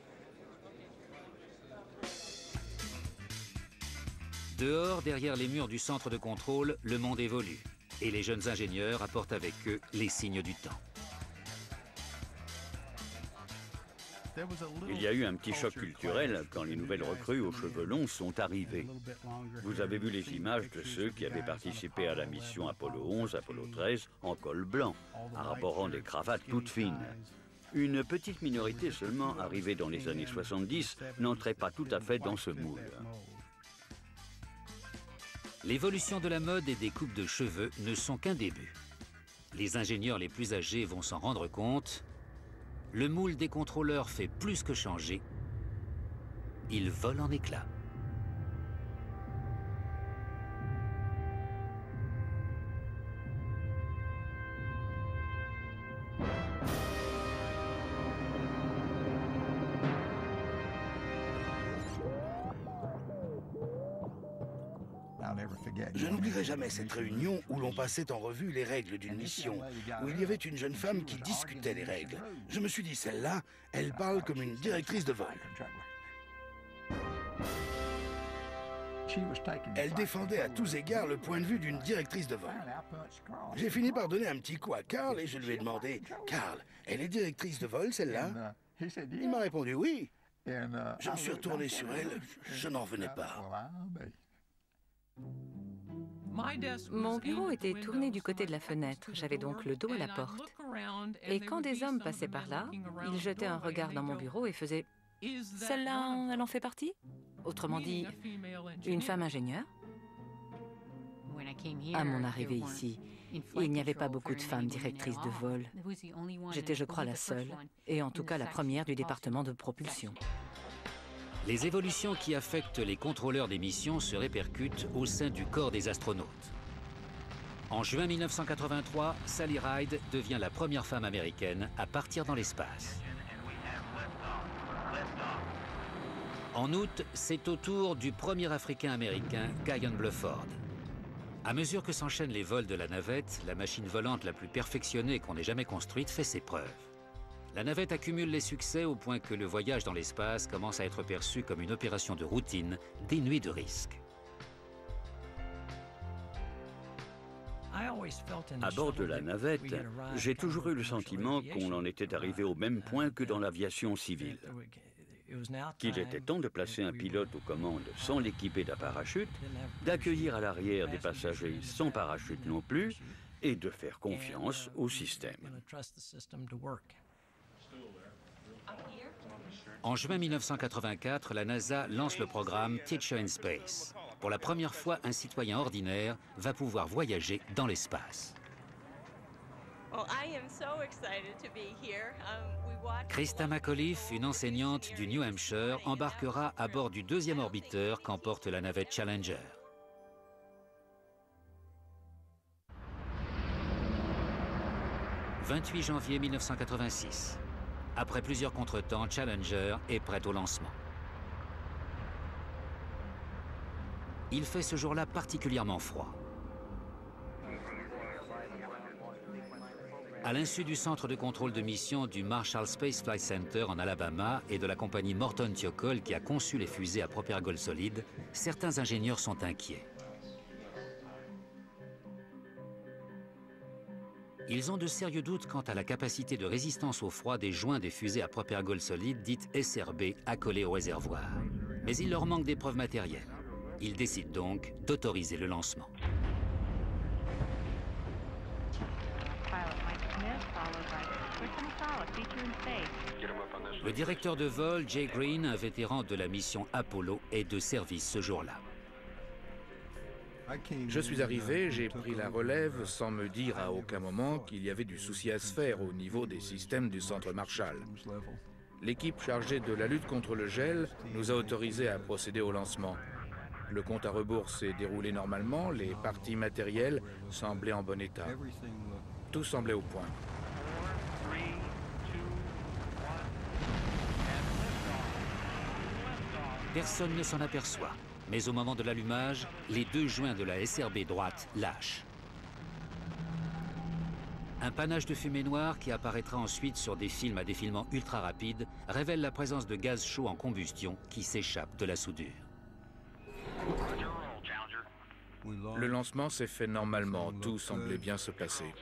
Dehors, derrière les murs du centre de contrôle, le monde évolue. Et les jeunes ingénieurs apportent avec eux les signes du temps. Il y a eu un petit choc culturel quand les nouvelles recrues aux cheveux longs sont arrivées. Vous avez vu les images de ceux qui avaient participé à la mission Apollo onze, Apollo treize en col blanc, arborant des cravates toutes fines. Une petite minorité seulement, arrivée dans les années soixante-dix, n'entrait pas tout à fait dans ce moule. L'évolution de la mode et des coupes de cheveux ne sont qu'un début. Les ingénieurs les plus âgés vont s'en rendre compte. Le moule des contrôleurs fait plus que changer. Il vole en éclats. Je n'oublierai jamais cette réunion où l'on passait en revue les règles d'une mission, où il y avait une jeune femme qui discutait les règles. Je me suis dit, celle-là, elle parle comme une directrice de vol. Elle défendait à tous égards le point de vue d'une directrice de vol. J'ai fini par donner un petit coup à Carl et je lui ai demandé, « Carl, elle est directrice de vol, celle-là » Il m'a répondu « oui ». Je me suis retourné sur elle, je n'en revenais pas. Mon bureau était tourné du côté de la fenêtre, j'avais donc le dos à la porte. Et quand des hommes passaient par là, ils jetaient un regard dans mon bureau et faisaient « Celle-là, elle en fait partie ?» Autrement dit, une femme ingénieure. À mon arrivée ici, il n'y avait pas beaucoup de femmes directrices de vol. J'étais, je crois, la seule, et en tout cas la première du département de propulsion. Les évolutions qui affectent les contrôleurs des missions se répercutent au sein du corps des astronautes. En juin mille neuf cent quatre-vingt-trois, Sally Ride devient la première femme américaine à partir dans l'espace. En août, c'est au tour du premier Africain-Américain, Guyan Bluford. À mesure que s'enchaînent les vols de la navette, la machine volante la plus perfectionnée qu'on ait jamais construite fait ses preuves. La navette accumule les succès au point que le voyage dans l'espace commence à être perçu comme une opération de routine, dénuée de risques. À bord de la navette, j'ai toujours eu le sentiment qu'on en était arrivé au même point que dans l'aviation civile. Qu'il était temps de placer un pilote aux commandes sans l'équiper d'un parachute, d'accueillir à l'arrière des passagers sans parachute non plus, et de faire confiance au système. En juin mille neuf cent quatre-vingt-quatre, la NASA lance le programme Teacher in Space. Pour la première fois, un citoyen ordinaire va pouvoir voyager dans l'espace. Christa McAuliffe, une enseignante du New Hampshire, embarquera à bord du deuxième orbiteur qu'emporte la navette Challenger. vingt-huit janvier mille neuf cent quatre-vingt-six. Après plusieurs contretemps, Challenger est prête au lancement. Il fait ce jour-là particulièrement froid. À l'insu du centre de contrôle de mission du Marshall Space Flight Center en Alabama et de la compagnie Morton Thiokol qui a conçu les fusées à propérgol solide, certains ingénieurs sont inquiets. Ils ont de sérieux doutes quant à la capacité de résistance au froid des joints des fusées à propérgol solide dites S R B accolées au réservoir. Mais il leur manque des preuves matérielles. Ils décident donc d'autoriser le lancement. Le directeur de vol, Jay Green, un vétéran de la mission Apollo, est de service ce jour-là. Je suis arrivé, j'ai pris la relève sans me dire à aucun moment qu'il y avait du souci à se faire au niveau des systèmes du centre Marshall. L'équipe chargée de la lutte contre le gel nous a autorisés à procéder au lancement. Le compte à rebours s'est déroulé normalement, les parties matérielles semblaient en bon état. Tout semblait au point. Personne ne s'en aperçoit, mais au moment de l'allumage, les deux joints de la S R B droite lâchent. Un panache de fumée noire qui apparaîtra ensuite sur des films à défilement ultra rapide révèle la présence de gaz chaud en combustion qui s'échappe de la soudure. Le lancement s'est fait normalement, tout semblait bien se passer.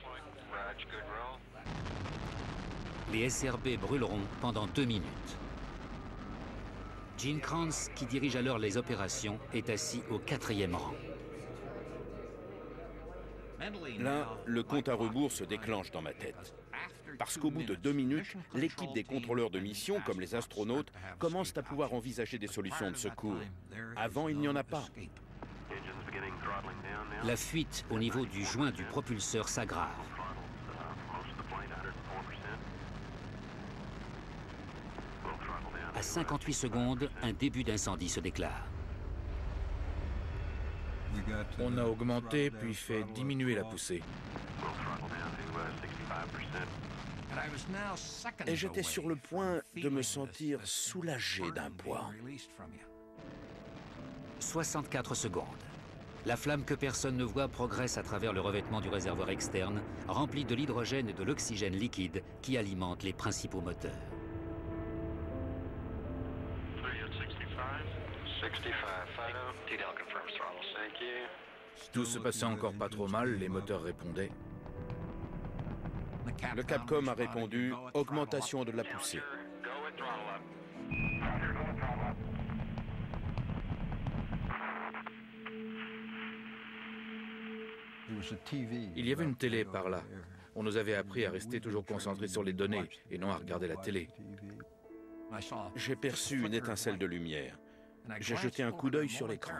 Les S R B brûleront pendant deux minutes. Gene Kranz, qui dirige alors les opérations, est assis au quatrième rang. Là, le compte à rebours se déclenche dans ma tête. Parce qu'au bout de deux minutes, l'équipe des contrôleurs de mission, comme les astronautes, commencent à pouvoir envisager des solutions de secours. Avant, il n'y en a pas. La fuite au niveau du joint du propulseur s'aggrave. À cinquante-huit secondes, un début d'incendie se déclare. On a augmenté puis fait diminuer la poussée. Et j'étais sur le point de me sentir soulagé d'un poids. soixante-quatre secondes. La flamme que personne ne voit progresse à travers le revêtement du réservoir externe, rempli de l'hydrogène et de l'oxygène liquide qui alimentent les principaux moteurs. Tout se passait encore pas trop mal, les moteurs répondaient. Le Capcom a répondu « Augmentation de la poussée ». Il y avait une télé par là. On nous avait appris à rester toujours concentrés sur les données et non à regarder la télé. J'ai perçu une étincelle de lumière. J'ai jeté un coup d'œil sur l'écran.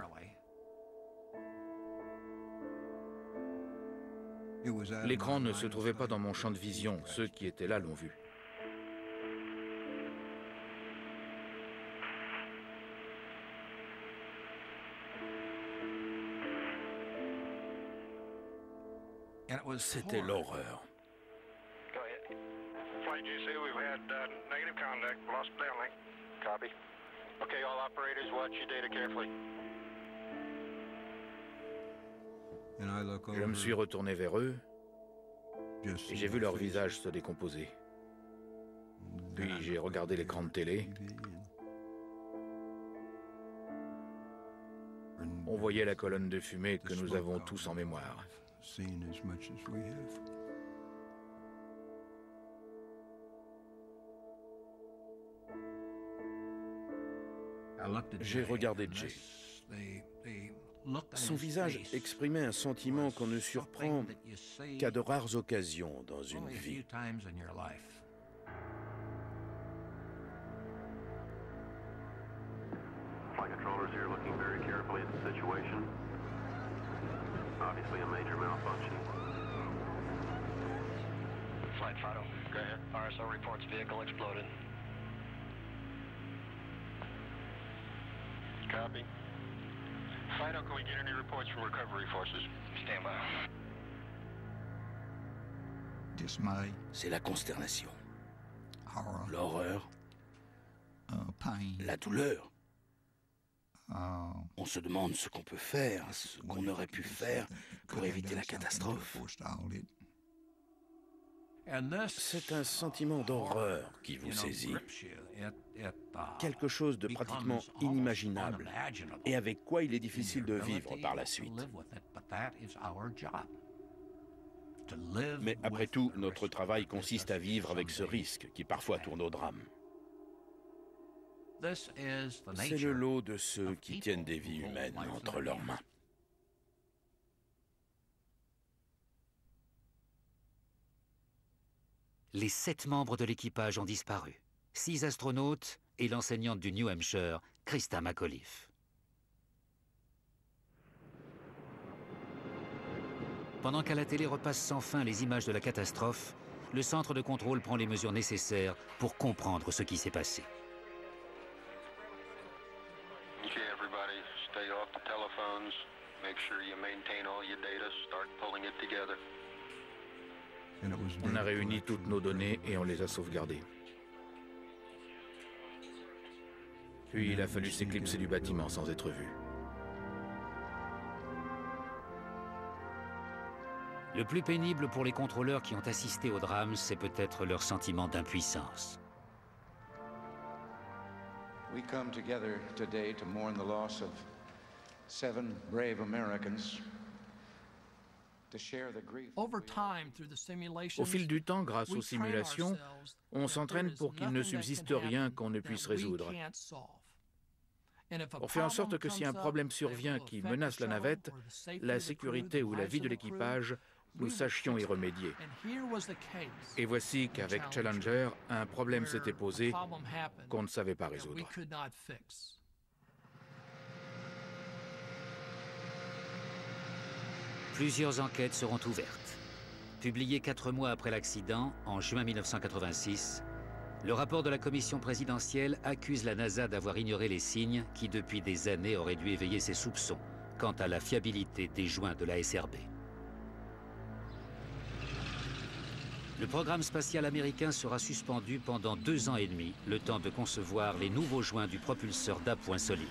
L'écran ne se trouvait pas dans mon champ de vision. Ceux qui étaient là l'ont vu. C'était l'horreur. Flight G C, we've had uh, negative contact, lost downlink. Copy. Okay, all operators, watch your data carefully. Je me suis retourné vers eux et j'ai vu leur visage se décomposer. Puis j'ai regardé l'écran de télé. On voyait la colonne de fumée que nous avons tous en mémoire. J'ai regardé Jay. Son visage exprimait un sentiment qu'on ne surprend qu'à de rares occasions dans une vie. Flight controllers here looking very carefully at the situation. Obviously a major malfunction. Flight Fido, go ahead. R S O reports vehicle exploded. Copy. Fido, can we get any reports from recovery forces? Stand by. C'est la consternation, l'horreur, la douleur. On se demande ce qu'on peut faire, ce qu'on aurait pu faire pour éviter la catastrophe. C'est un sentiment d'horreur qui vous saisit. Quelque chose de pratiquement inimaginable et avec quoi il est difficile de vivre par la suite. Mais après tout, notre travail consiste à vivre avec ce risque qui parfois tourne au drame. C'est le lot de ceux qui tiennent des vies humaines entre leurs mains. les sept membres de l'équipage ont disparu. Six astronautes et l'enseignante du New Hampshire, Christa McAuliffe. Pendant qu'à la télé repasse sans fin les images de la catastrophe, le centre de contrôle prend les mesures nécessaires pour comprendre ce qui s'est passé. Okay, everybody, stay off the telephones. Make sure you maintain all your data. Start pulling it together. On a réuni toutes nos données et on les a sauvegardées. Puis il a fallu s'éclipser du bâtiment sans être vu. Le plus pénible pour les contrôleurs qui ont assisté au drame, c'est peut-être leur sentiment d'impuissance. We come together today to mourn the loss of seven brave Americans. Au fil du temps, grâce aux simulations, on s'entraîne pour qu'il ne subsiste rien qu'on ne puisse résoudre. On fait en sorte que si un problème survient qui menace la navette, la sécurité ou la vie de l'équipage, nous sachions y remédier. Et voici qu'avec Challenger, un problème s'était posé qu'on ne savait pas résoudre. Plusieurs enquêtes seront ouvertes. Publié quatre mois après l'accident, en juin mille neuf cent quatre-vingt-six, le rapport de la commission présidentielle accuse la NASA d'avoir ignoré les signes qui, depuis des années, auraient dû éveiller ses soupçons quant à la fiabilité des joints de la S R B. Le programme spatial américain sera suspendu pendant deux ans et demi, le temps de concevoir les nouveaux joints du propulseur d'appoint solide.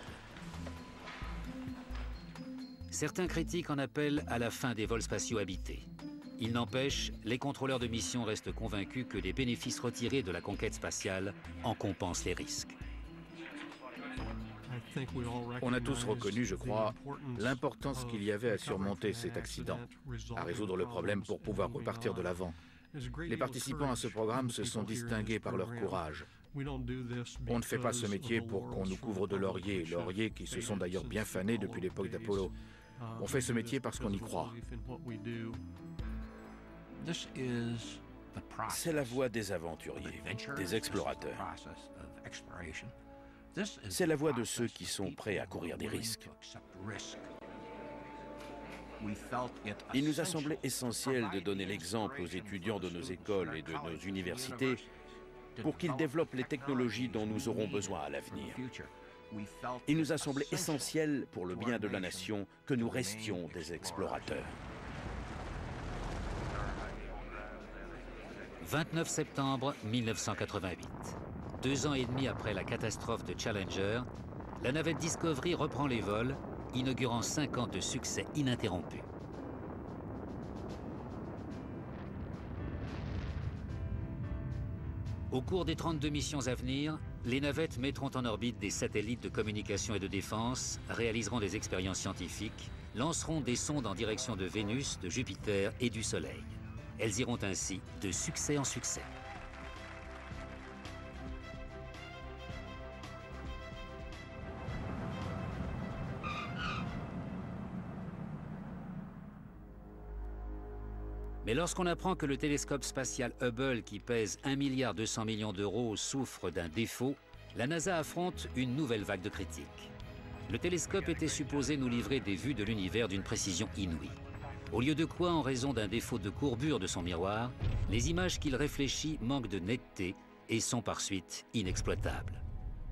Certains critiques en appellent à la fin des vols spatiaux habités. Il n'empêche, les contrôleurs de mission restent convaincus que les bénéfices retirés de la conquête spatiale en compensent les risques. On a tous reconnu, je crois, l'importance qu'il y avait à surmonter cet accident, à résoudre le problème pour pouvoir repartir de l'avant. Les participants à ce programme se sont distingués par leur courage. On ne fait pas ce métier pour qu'on nous couvre de lauriers, lauriers qui se sont d'ailleurs bien fanés depuis l'époque d'Apollo. On fait ce métier parce qu'on y croit. C'est la voie des aventuriers, des explorateurs. C'est la voie de ceux qui sont prêts à courir des risques. Il nous a semblé essentiel de donner l'exemple aux étudiants de nos écoles et de nos universités pour qu'ils développent les technologies dont nous aurons besoin à l'avenir. Il nous a semblé essentiel pour le bien de la nation que nous restions des explorateurs. vingt-neuf septembre mille neuf cent quatre-vingt-huit. Deux ans et demi après la catastrophe de Challenger, la navette Discovery reprend les vols, inaugurant cinq ans de succès ininterrompus. Au cours des trente-deux missions à venir, les navettes mettront en orbite des satellites de communication et de défense, réaliseront des expériences scientifiques, lanceront des sondes en direction de Vénus, de Jupiter et du Soleil. Elles iront ainsi de succès en succès. Mais lorsqu'on apprend que le télescope spatial Hubble, qui pèse un milliard deux cents millions d'euros, souffre d'un défaut, la NASA affronte une nouvelle vague de critiques. Le télescope était supposé nous livrer des vues de l'univers d'une précision inouïe. Au lieu de quoi, en raison d'un défaut de courbure de son miroir, les images qu'il réfléchit manquent de netteté et sont par suite inexploitables.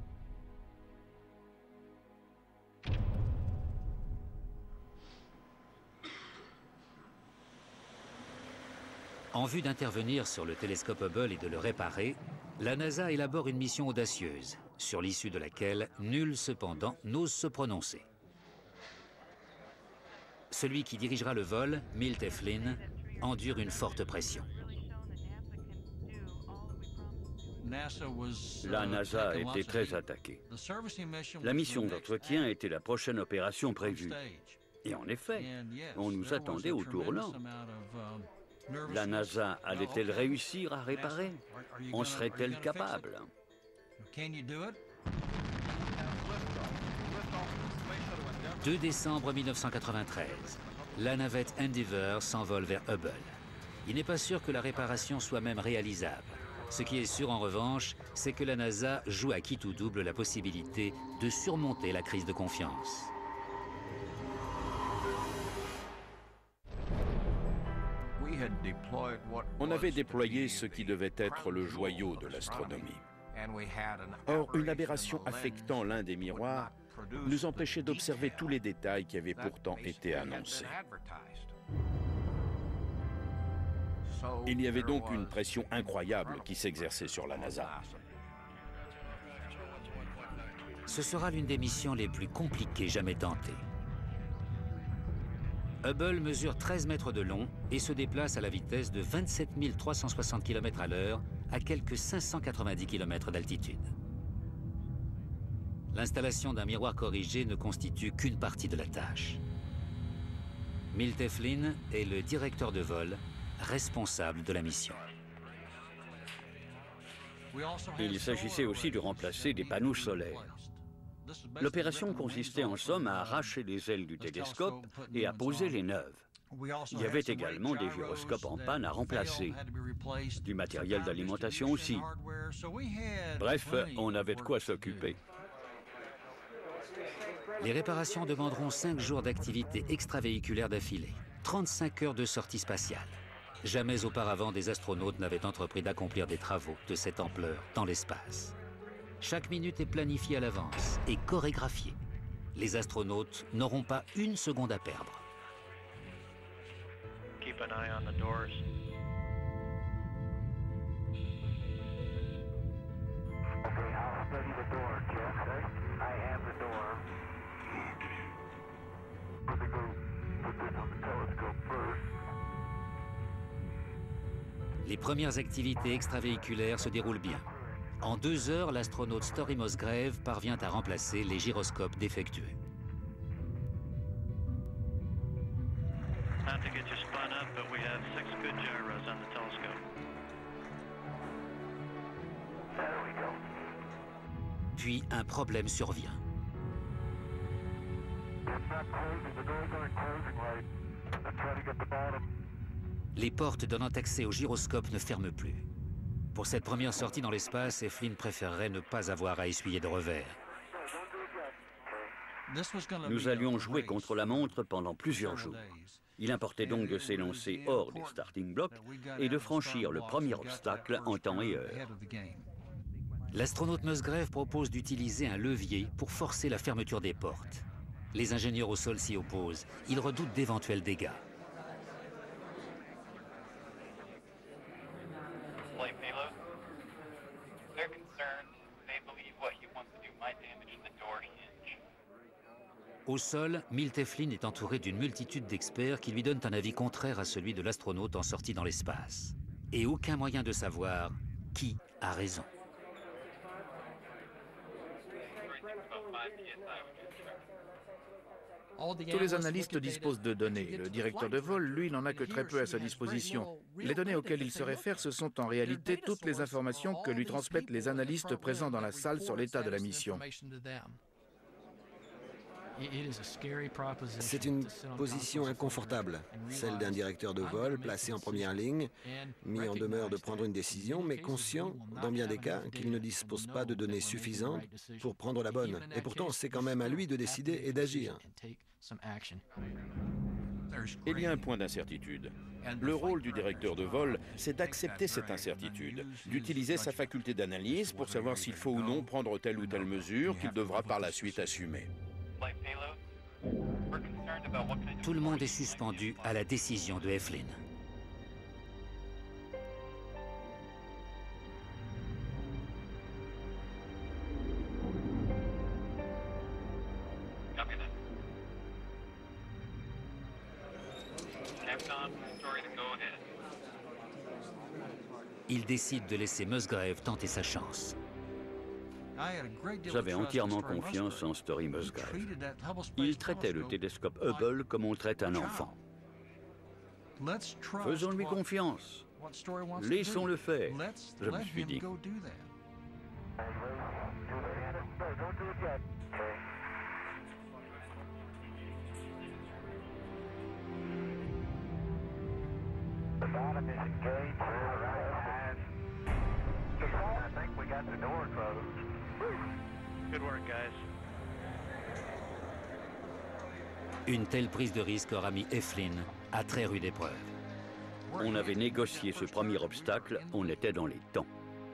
En vue d'intervenir sur le télescope Hubble et de le réparer, la NASA élabore une mission audacieuse, sur l'issue de laquelle nul cependant n'ose se prononcer. Celui qui dirigera le vol, Milt Eflin, endure une forte pression. La NASA était très attaquée. La mission d'entretien était la prochaine opération prévue. Et en effet, on nous attendait au tournant. La NASA allait-elle réussir à réparer? En serait-elle capable? deux décembre mille neuf cent quatre-vingt-treize, la navette Endeavour s'envole vers Hubble. Il n'est pas sûr que la réparation soit même réalisable. Ce qui est sûr en revanche, c'est que la NASA joue à quitte ou double la possibilité de surmonter la crise de confiance. On avait déployé ce qui devait être le joyau de l'astronomie. Or, une aberration affectant l'un des miroirs nous empêchait d'observer tous les détails qui avaient pourtant été annoncés. Il y avait donc une pression incroyable qui s'exerçait sur la NASA. Ce sera l'une des missions les plus compliquées jamais tentées. Hubble mesure treize mètres de long et se déplace à la vitesse de vingt-sept mille trois cent soixante kilomètres à l'heure à quelques cinq cent quatre-vingt-dix kilomètres d'altitude. L'installation d'un miroir corrigé ne constitue qu'une partie de la tâche. Milt Eflin est le directeur de vol responsable de la mission. Il s'agissait aussi de remplacer des panneaux solaires. L'opération consistait en somme à arracher les ailes du télescope et à poser les neuves. Il y avait également des gyroscopes en panne à remplacer, du matériel d'alimentation aussi. Bref, on avait de quoi s'occuper. Les réparations demanderont cinq jours d'activité extravéhiculaire d'affilée, trente-cinq heures de sortie spatiale. Jamais auparavant des astronautes n'avaient entrepris d'accomplir des travaux de cette ampleur dans l'espace. Chaque minute est planifiée à l'avance et chorégraphiée. Les astronautes n'auront pas une seconde à perdre. Keep an eye on the doors. Okay, I'll study the door, Jeff. I have the door. Let me go put this on the telescope first. Les premières activités extravéhiculaires se déroulent bien. En deux heures, l'astronaute Story Musgrave parvient à remplacer les gyroscopes défectueux. Not to get you spun up, but we have six good gyros on the telescope. There we go. Puis un problème survient. It's not closing. The doors aren't closing right. I'm trying to get the bottom. Les portes donnant accès au gyroscope ne ferment plus. Pour cette première sortie dans l'espace, Eflin préférerait ne pas avoir à essuyer de revers. Nous allions jouer contre la montre pendant plusieurs jours. Il importait donc de s'élancer hors des starting blocks et de franchir le premier obstacle en temps et heure. L'astronaute Musgrave propose d'utiliser un levier pour forcer la fermeture des portes. Les ingénieurs au sol s'y opposent. Ils redoutent d'éventuels dégâts. Au sol, Milt Eflin est entouré d'une multitude d'experts qui lui donnent un avis contraire à celui de l'astronaute en sortie dans l'espace. Et aucun moyen de savoir qui a raison. Tous les analystes disposent de données. Le directeur de vol, lui, n'en a que très peu à sa disposition. Les données auxquelles il se réfère, ce sont en réalité toutes les informations que lui transmettent les analystes présents dans la salle sur l'état de la mission. C'est une position inconfortable, celle d'un directeur de vol placé en première ligne, mis en demeure de prendre une décision, mais conscient, dans bien des cas, qu'il ne dispose pas de données suffisantes pour prendre la bonne. Et pourtant, c'est quand même à lui de décider et d'agir. Il y a un point d'incertitude. Le rôle du directeur de vol, c'est d'accepter cette incertitude, d'utiliser sa faculté d'analyse pour savoir s'il faut ou non prendre telle ou telle mesure qu'il devra par la suite assumer. Tout le monde est suspendu à la décision de Eflin. Il décide de laisser Musgrave tenter sa chance. J'avais entièrement confiance en Story Musgrave. Il traitait le télescope Hubble comme on traite un enfant. Faisons-lui confiance. Laissons-le faire, je me suis dit. bottom is engaged. I think we got the door closed. Good work, guys. Une telle prise de risque aura mis Eflin à très rude épreuve. On avait négocié ce premier obstacle, on était dans les temps.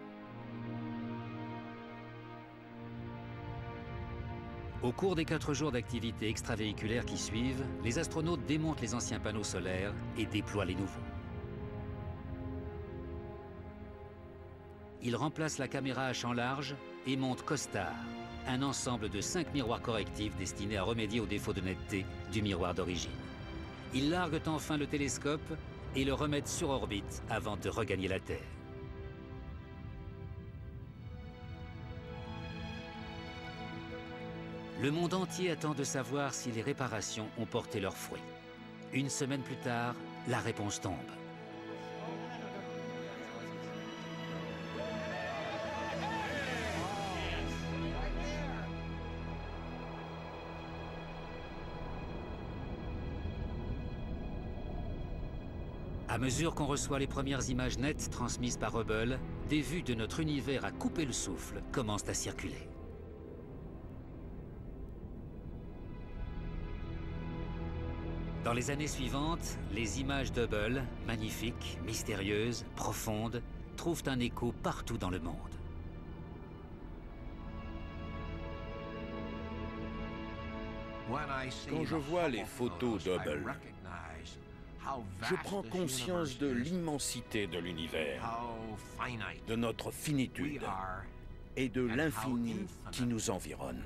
Au cours des quatre jours d'activité extravéhiculaire qui suivent, les astronautes démontent les anciens panneaux solaires et déploient les nouveaux. Ils remplacent la caméra à champ large et montent COSTAR, un ensemble de cinq miroirs correctifs destinés à remédier aux défauts de netteté du miroir d'origine. Ils larguent enfin le télescope et le remettent sur orbite avant de regagner la Terre. Le monde entier attend de savoir si les réparations ont porté leurs fruits. Une semaine plus tard, la réponse tombe. À mesure qu'on reçoit les premières images nettes transmises par Hubble, des vues de notre univers à couper le souffle commencent à circuler. Dans les années suivantes, les images d'Hubble, magnifiques, mystérieuses, profondes, trouvent un écho partout dans le monde. Quand je vois les photos d'Hubble, je prends conscience de l'immensité de l'univers, de notre finitude et de l'infini qui nous environne.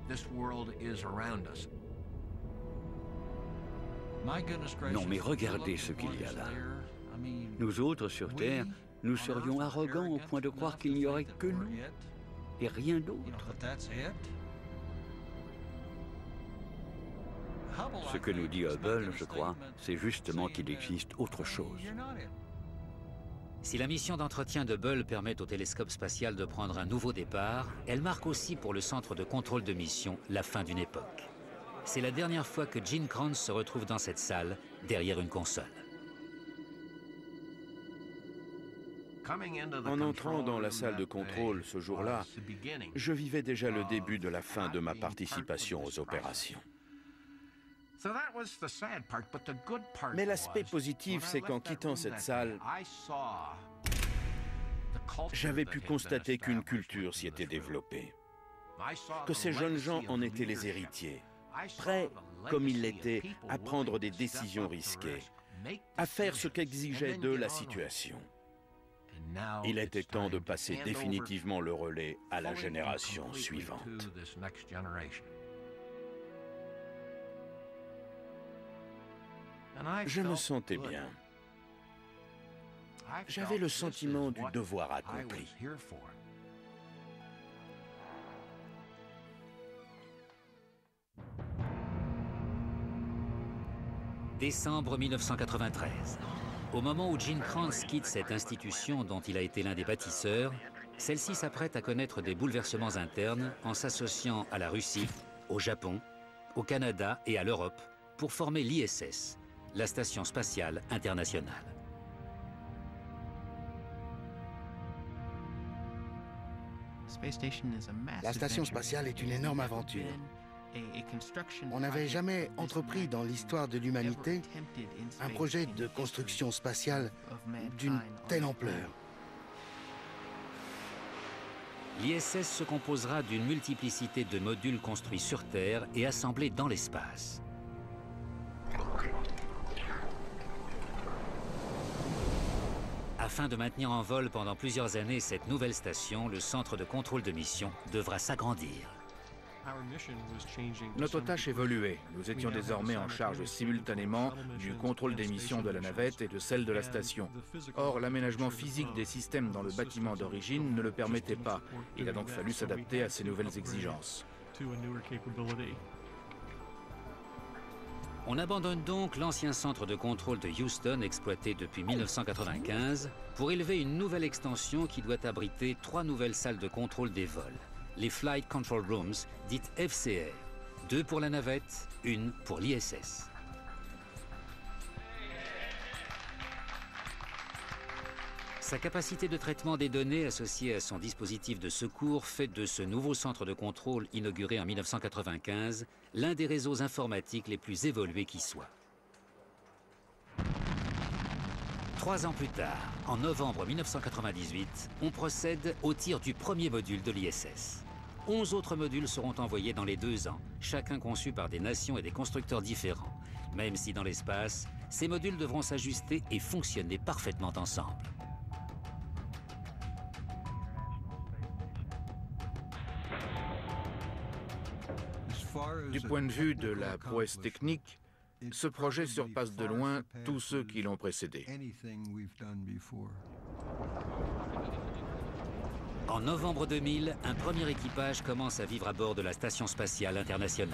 Non, mais regardez ce qu'il y a là. Nous autres, sur Terre, nous serions arrogants au point de croire qu'il n'y aurait que nous et rien d'autre. Ce que nous dit Hubble, je crois, c'est justement qu'il existe autre chose. Si la mission d'entretien d'Hubble permet au télescope spatial de prendre un nouveau départ, elle marque aussi pour le centre de contrôle de mission la fin d'une époque. C'est la dernière fois que Gene Kranz se retrouve dans cette salle, derrière une console. En entrant dans la salle de contrôle ce jour-là, je vivais déjà le début de la fin de ma participation aux opérations. Mais l'aspect positif, c'est qu'en quittant cette salle, j'avais pu constater qu'une culture s'y était développée, que ces jeunes gens en étaient les héritiers, prêts, comme ils l'étaient, à prendre des décisions risquées, à faire ce qu'exigeait d'eux la situation. Il était temps de passer définitivement le relais à la génération suivante. Je me sentais bien. J'avais le sentiment du devoir accompli. Décembre mille neuf cent quatre-vingt-treize. Au moment où Gene Kranz quitte cette institution dont il a été l'un des bâtisseurs, celle-ci s'apprête à connaître des bouleversements internes en s'associant à la Russie, au Japon, au Canada et à l'Europe pour former l'I S S, la Station spatiale internationale. La station spatiale est une énorme aventure. On n'avait jamais entrepris dans l'histoire de l'humanité un projet de construction spatiale d'une telle ampleur. L'I S S se composera d'une multiplicité de modules construits sur Terre et assemblés dans l'espace. Afin de maintenir en vol pendant plusieurs années cette nouvelle station, le centre de contrôle de mission devra s'agrandir. Notre tâche évoluait. Nous étions désormais en charge simultanément du contrôle des missions de la navette et de celle de la station. Or, l'aménagement physique des systèmes dans le bâtiment d'origine ne le permettait pas. Il a donc fallu s'adapter à ces nouvelles exigences. On abandonne donc l'ancien centre de contrôle de Houston exploité depuis mille neuf cent quatre-vingt-quinze pour élever une nouvelle extension qui doit abriter trois nouvelles salles de contrôle des vols. Les Flight Control Rooms, dites F C R. Deux pour la navette, une pour l'I S S. Sa capacité de traitement des données associée à son dispositif de secours fait de ce nouveau centre de contrôle inauguré en mille neuf cent quatre-vingt-quinze l'un des réseaux informatiques les plus évolués qui soit. Trois ans plus tard, en novembre mille neuf cent quatre-vingt-dix-huit, on procède au tir du premier module de l'I S S. Onze autres modules seront envoyés dans les deux ans, chacun conçu par des nations et des constructeurs différents, même si dans l'espace, ces modules devront s'ajuster et fonctionner parfaitement ensemble. Du point de vue de la prouesse technique, ce projet surpasse de loin tous ceux qui l'ont précédé. En novembre deux mille, un premier équipage commence à vivre à bord de la Station spatiale internationale.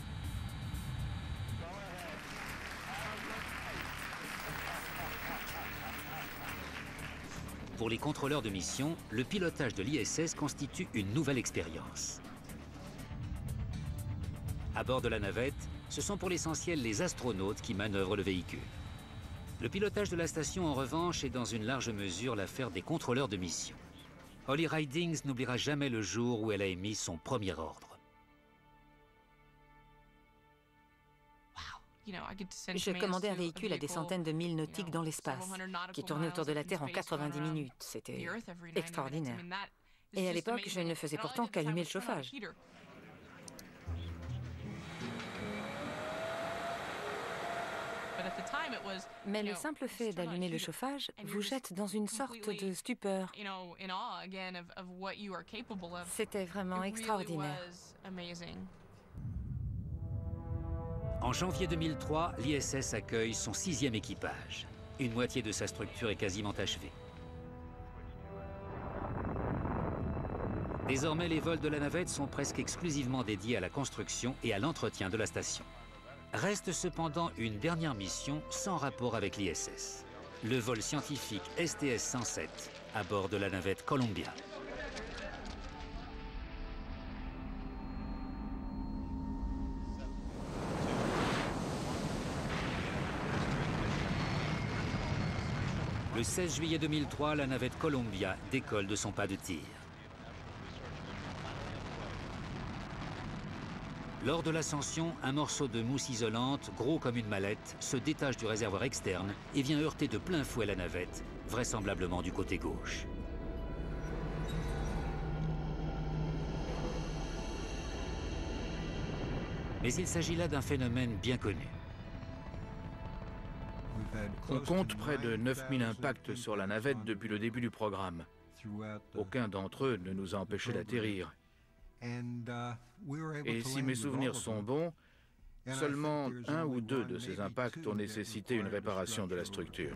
Pour les contrôleurs de mission, le pilotage de l'I S S constitue une nouvelle expérience. À bord de la navette, ce sont pour l'essentiel les astronautes qui manœuvrent le véhicule. Le pilotage de la station, en revanche, est dans une large mesure l'affaire des contrôleurs de mission. Holly Ridings n'oubliera jamais le jour où elle a émis son premier ordre. Je commandais un véhicule à des centaines de milles nautiques dans l'espace, qui tournait autour de la Terre en quatre-vingt-dix minutes. C'était extraordinaire. Et à l'époque, je ne faisais pourtant qu'allumer le chauffage. Mais le simple fait d'allumer le chauffage vous jette dans une sorte de stupeur. C'était vraiment extraordinaire. En janvier deux mille trois, l'I S S accueille son sixième équipage. Une moitié de sa structure est quasiment achevée. Désormais, les vols de la navette sont presque exclusivement dédiés à la construction et à l'entretien de la station. Reste cependant une dernière mission sans rapport avec l'I S S. Le vol scientifique S T S cent sept à bord de la navette Columbia. Le seize juillet deux mille trois, la navette Columbia décolle de son pas de tir. Lors de l'ascension, un morceau de mousse isolante, gros comme une mallette, se détache du réservoir externe et vient heurter de plein fouet la navette, vraisemblablement du côté gauche. Mais il s'agit là d'un phénomène bien connu. On compte près de neuf mille impacts sur la navette depuis le début du programme. Aucun d'entre eux ne nous a empêchés d'atterrir. Et si mes souvenirs sont bons, seulement un ou deux de ces impacts ont nécessité une réparation de la structure.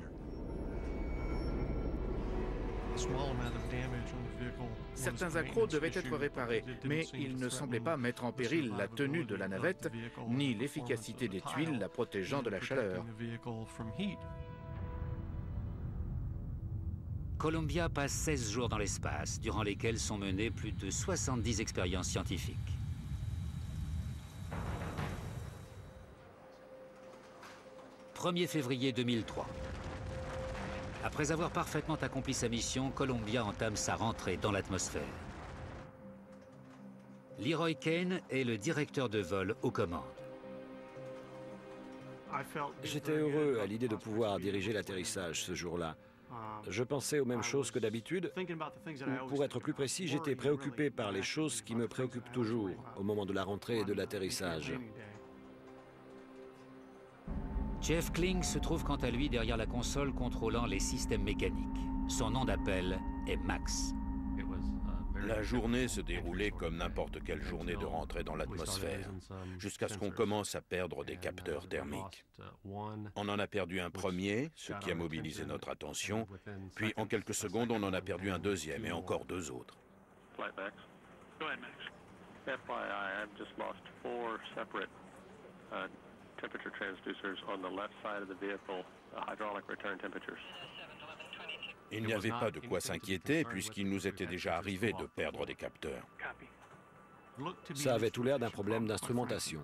Certains accros devaient être réparés, mais ils ne semblaient pas mettre en péril la tenue de la navette, ni l'efficacité des tuiles la protégeant de la chaleur. Columbia passe seize jours dans l'espace, durant lesquels sont menées plus de soixante-dix expériences scientifiques. premier février deux mille trois. Après avoir parfaitement accompli sa mission, Columbia entame sa rentrée dans l'atmosphère. Leroy Kane est le directeur de vol aux commandes. J'étais heureux à l'idée de pouvoir diriger l'atterrissage ce jour-là. Je pensais aux mêmes choses que d'habitude, ou pour être plus précis, j'étais préoccupé par les choses qui me préoccupent toujours au moment de la rentrée et de l'atterrissage. Jeff Kling se trouve quant à lui derrière la console contrôlant les systèmes mécaniques. Son nom d'appel est Max. La journée se déroulait comme n'importe quelle journée de rentrée dans l'atmosphère, jusqu'à ce qu'on commence à perdre des capteurs thermiques. On en a perdu un premier, ce qui a mobilisé notre attention, puis en quelques secondes, on en a perdu un deuxième et encore deux autres. Temperature transducers on the left side of the vehicle, hydraulic return temperatures. Il n'y avait pas de quoi s'inquiéter puisqu'il nous était déjà arrivé de perdre des capteurs. Ça avait tout l'air d'un problème d'instrumentation.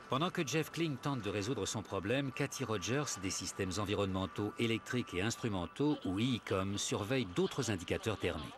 Pendant que Jeff Kling tente de résoudre son problème, Cathy Rogers, des systèmes environnementaux, électriques et instrumentaux, ou I I C O M, surveille d'autres indicateurs thermiques.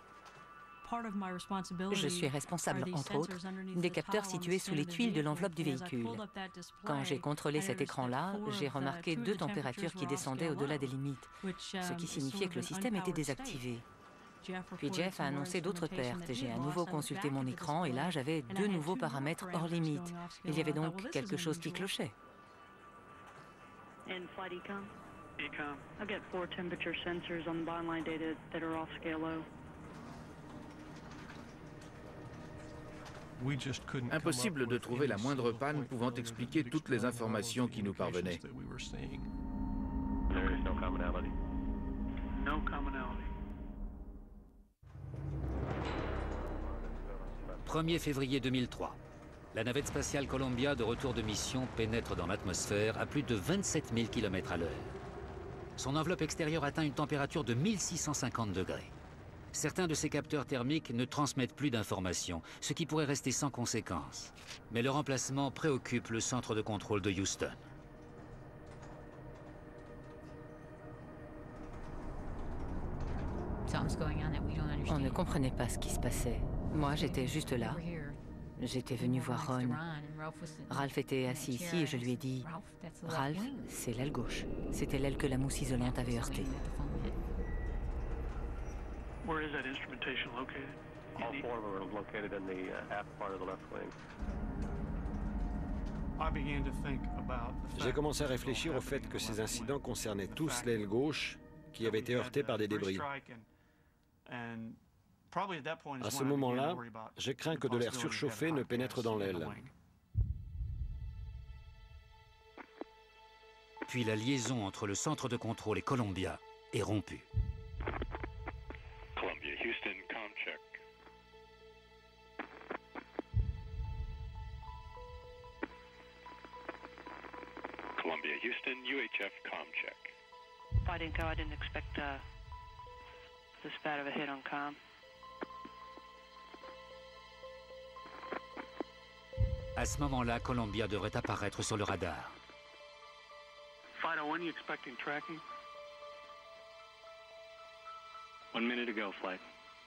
Je suis responsable, entre autres, des capteurs situés sous les tuiles de l'enveloppe du véhicule. Quand j'ai contrôlé cet écran-là, j'ai remarqué deux températures qui descendaient au-delà des limites, ce qui signifiait que le système était désactivé. Puis Jeff a annoncé d'autres pertes. J'ai à nouveau consulté mon écran et là, j'avais deux nouveaux paramètres hors limite. Il y avait donc quelque chose qui clochait. In-flight E C O M? E C O M. I'll get four temperature sensors on the bottom line data that are off scale low. Impossible de trouver la moindre panne pouvant expliquer toutes les informations qui nous parvenaient. premier février deux mille trois. La navette spatiale Columbia de retour de mission pénètre dans l'atmosphère à plus de vingt-sept mille kilomètres à l'heure. Son enveloppe extérieure atteint une température de mille six cent cinquante degrés. Certains de ces capteurs thermiques ne transmettent plus d'informations, ce qui pourrait rester sans conséquence. Mais leur emplacement préoccupe le centre de contrôle de Houston. On ne comprenait pas ce qui se passait. Moi, j'étais juste là. J'étais venu voir Ron. Ralph était assis ici et je lui ai dit « Ralph, c'est l'aile gauche. » C'était l'aile que la mousse isolante avait heurtée. Where is that instrumentation located? All four of them are located in the uh, aft part of the left wing. J'ai commencé à réfléchir au fait que ces incidents concernaient tous l'aile gauche qui avait été heurtée par des débris. À ce moment-là, j'ai craint que de l'air surchauffé ne pénètre dans l'aile. Puis la liaison entre le centre de contrôle et Columbia est rompue. Columbia, Houston, comm check. Columbia, Houston, U H F, comm check. Fighting Co, I didn't expect uh, this bad of a hit on comm. À ce moment-là, Columbia devrait apparaître sur le radar. Fido, when are you expecting tracking? One minute ago, flight.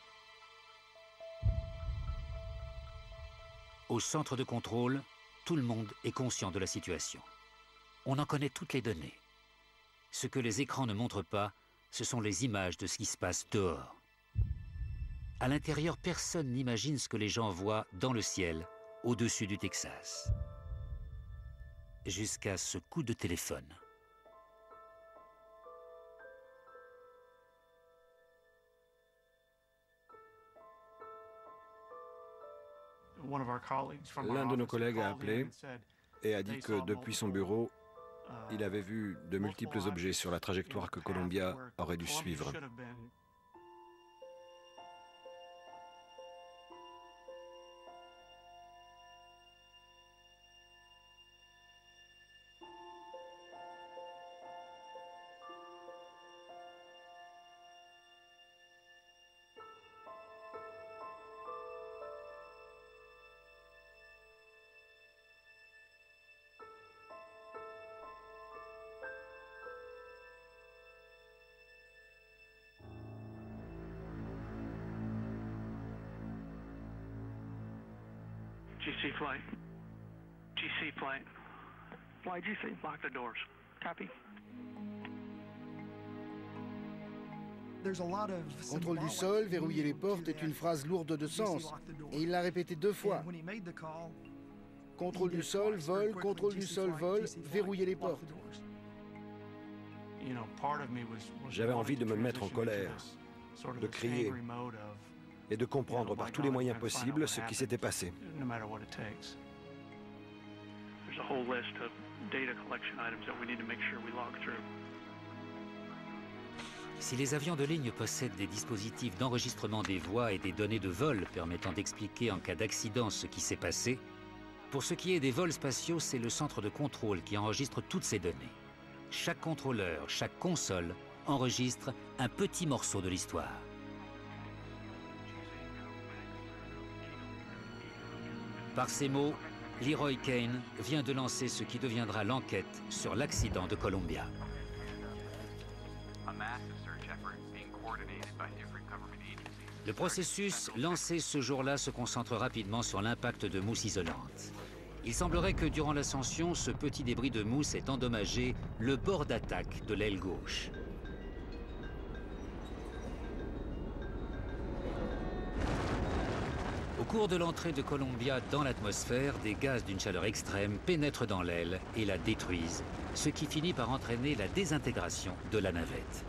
Au centre de contrôle, tout le monde est conscient de la situation. On en connaît toutes les données. Ce que les écrans ne montrent pas, ce sont les images de ce qui se passe dehors. À l'intérieur, personne n'imagine ce que les gens voient dans le ciel, au-dessus du Texas. Jusqu'à ce coup de téléphone. L'un de nos collègues a appelé et a dit que depuis son bureau, il avait vu de multiples objets sur la trajectoire que Columbia aurait dû suivre. G C flight. G C flight. Fly G C. Lock the doors. Copy. Contrôle du sol, verrouiller les portes est une phrase lourde de sens. Et il l'a répété deux fois. Contrôle du sol, vol, contrôle du sol, vol, verrouiller les portes. J'avais envie de me mettre en colère, de crier et de comprendre par tous les moyens possibles ce qui s'était passé. Si les avions de ligne possèdent des dispositifs d'enregistrement des voix et des données de vol permettant d'expliquer en cas d'accident ce qui s'est passé, pour ce qui est des vols spatiaux, c'est le centre de contrôle qui enregistre toutes ces données. Chaque contrôleur, chaque console enregistre un petit morceau de l'histoire. Par ces mots, Leroy Kane vient de lancer ce qui deviendra l'enquête sur l'accident de Columbia. Le processus lancé ce jour-là se concentre rapidement sur l'impact de mousse isolante. Il semblerait que durant l'ascension, ce petit débris de mousse ait endommagé le bord d'attaque de l'aile gauche. Au cours de l'entrée de Columbia dans l'atmosphère, des gaz d'une chaleur extrême pénètrent dans l'aile et la détruisent, ce qui finit par entraîner la désintégration de la navette.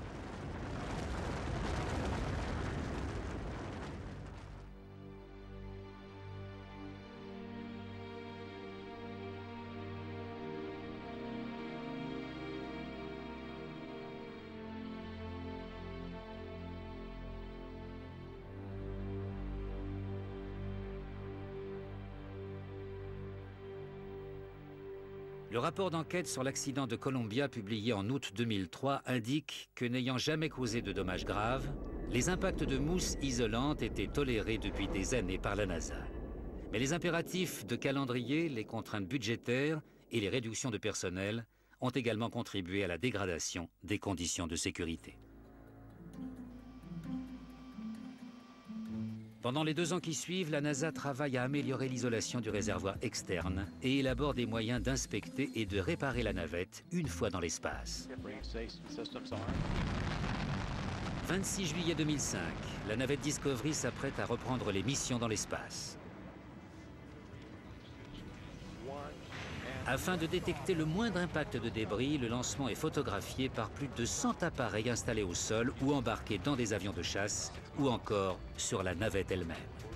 Le rapport d'enquête sur l'accident de Columbia publié en août deux mille trois indique que n'ayant jamais causé de dommages graves, les impacts de mousse isolante étaient tolérés depuis des années par la NASA. Mais les impératifs de calendrier, les contraintes budgétaires et les réductions de personnel ont également contribué à la dégradation des conditions de sécurité. Pendant les deux ans qui suivent, la NASA travaille à améliorer l'isolation du réservoir externe et élabore des moyens d'inspecter et de réparer la navette une fois dans l'espace. vingt-six juillet deux mille cinq, la navette Discovery s'apprête à reprendre les missions dans l'espace. Afin de détecter le moindre impact de débris, le lancement est photographié par plus de cent appareils installés au sol ou embarqués dans des avions de chasse ou encore sur la navette elle-même.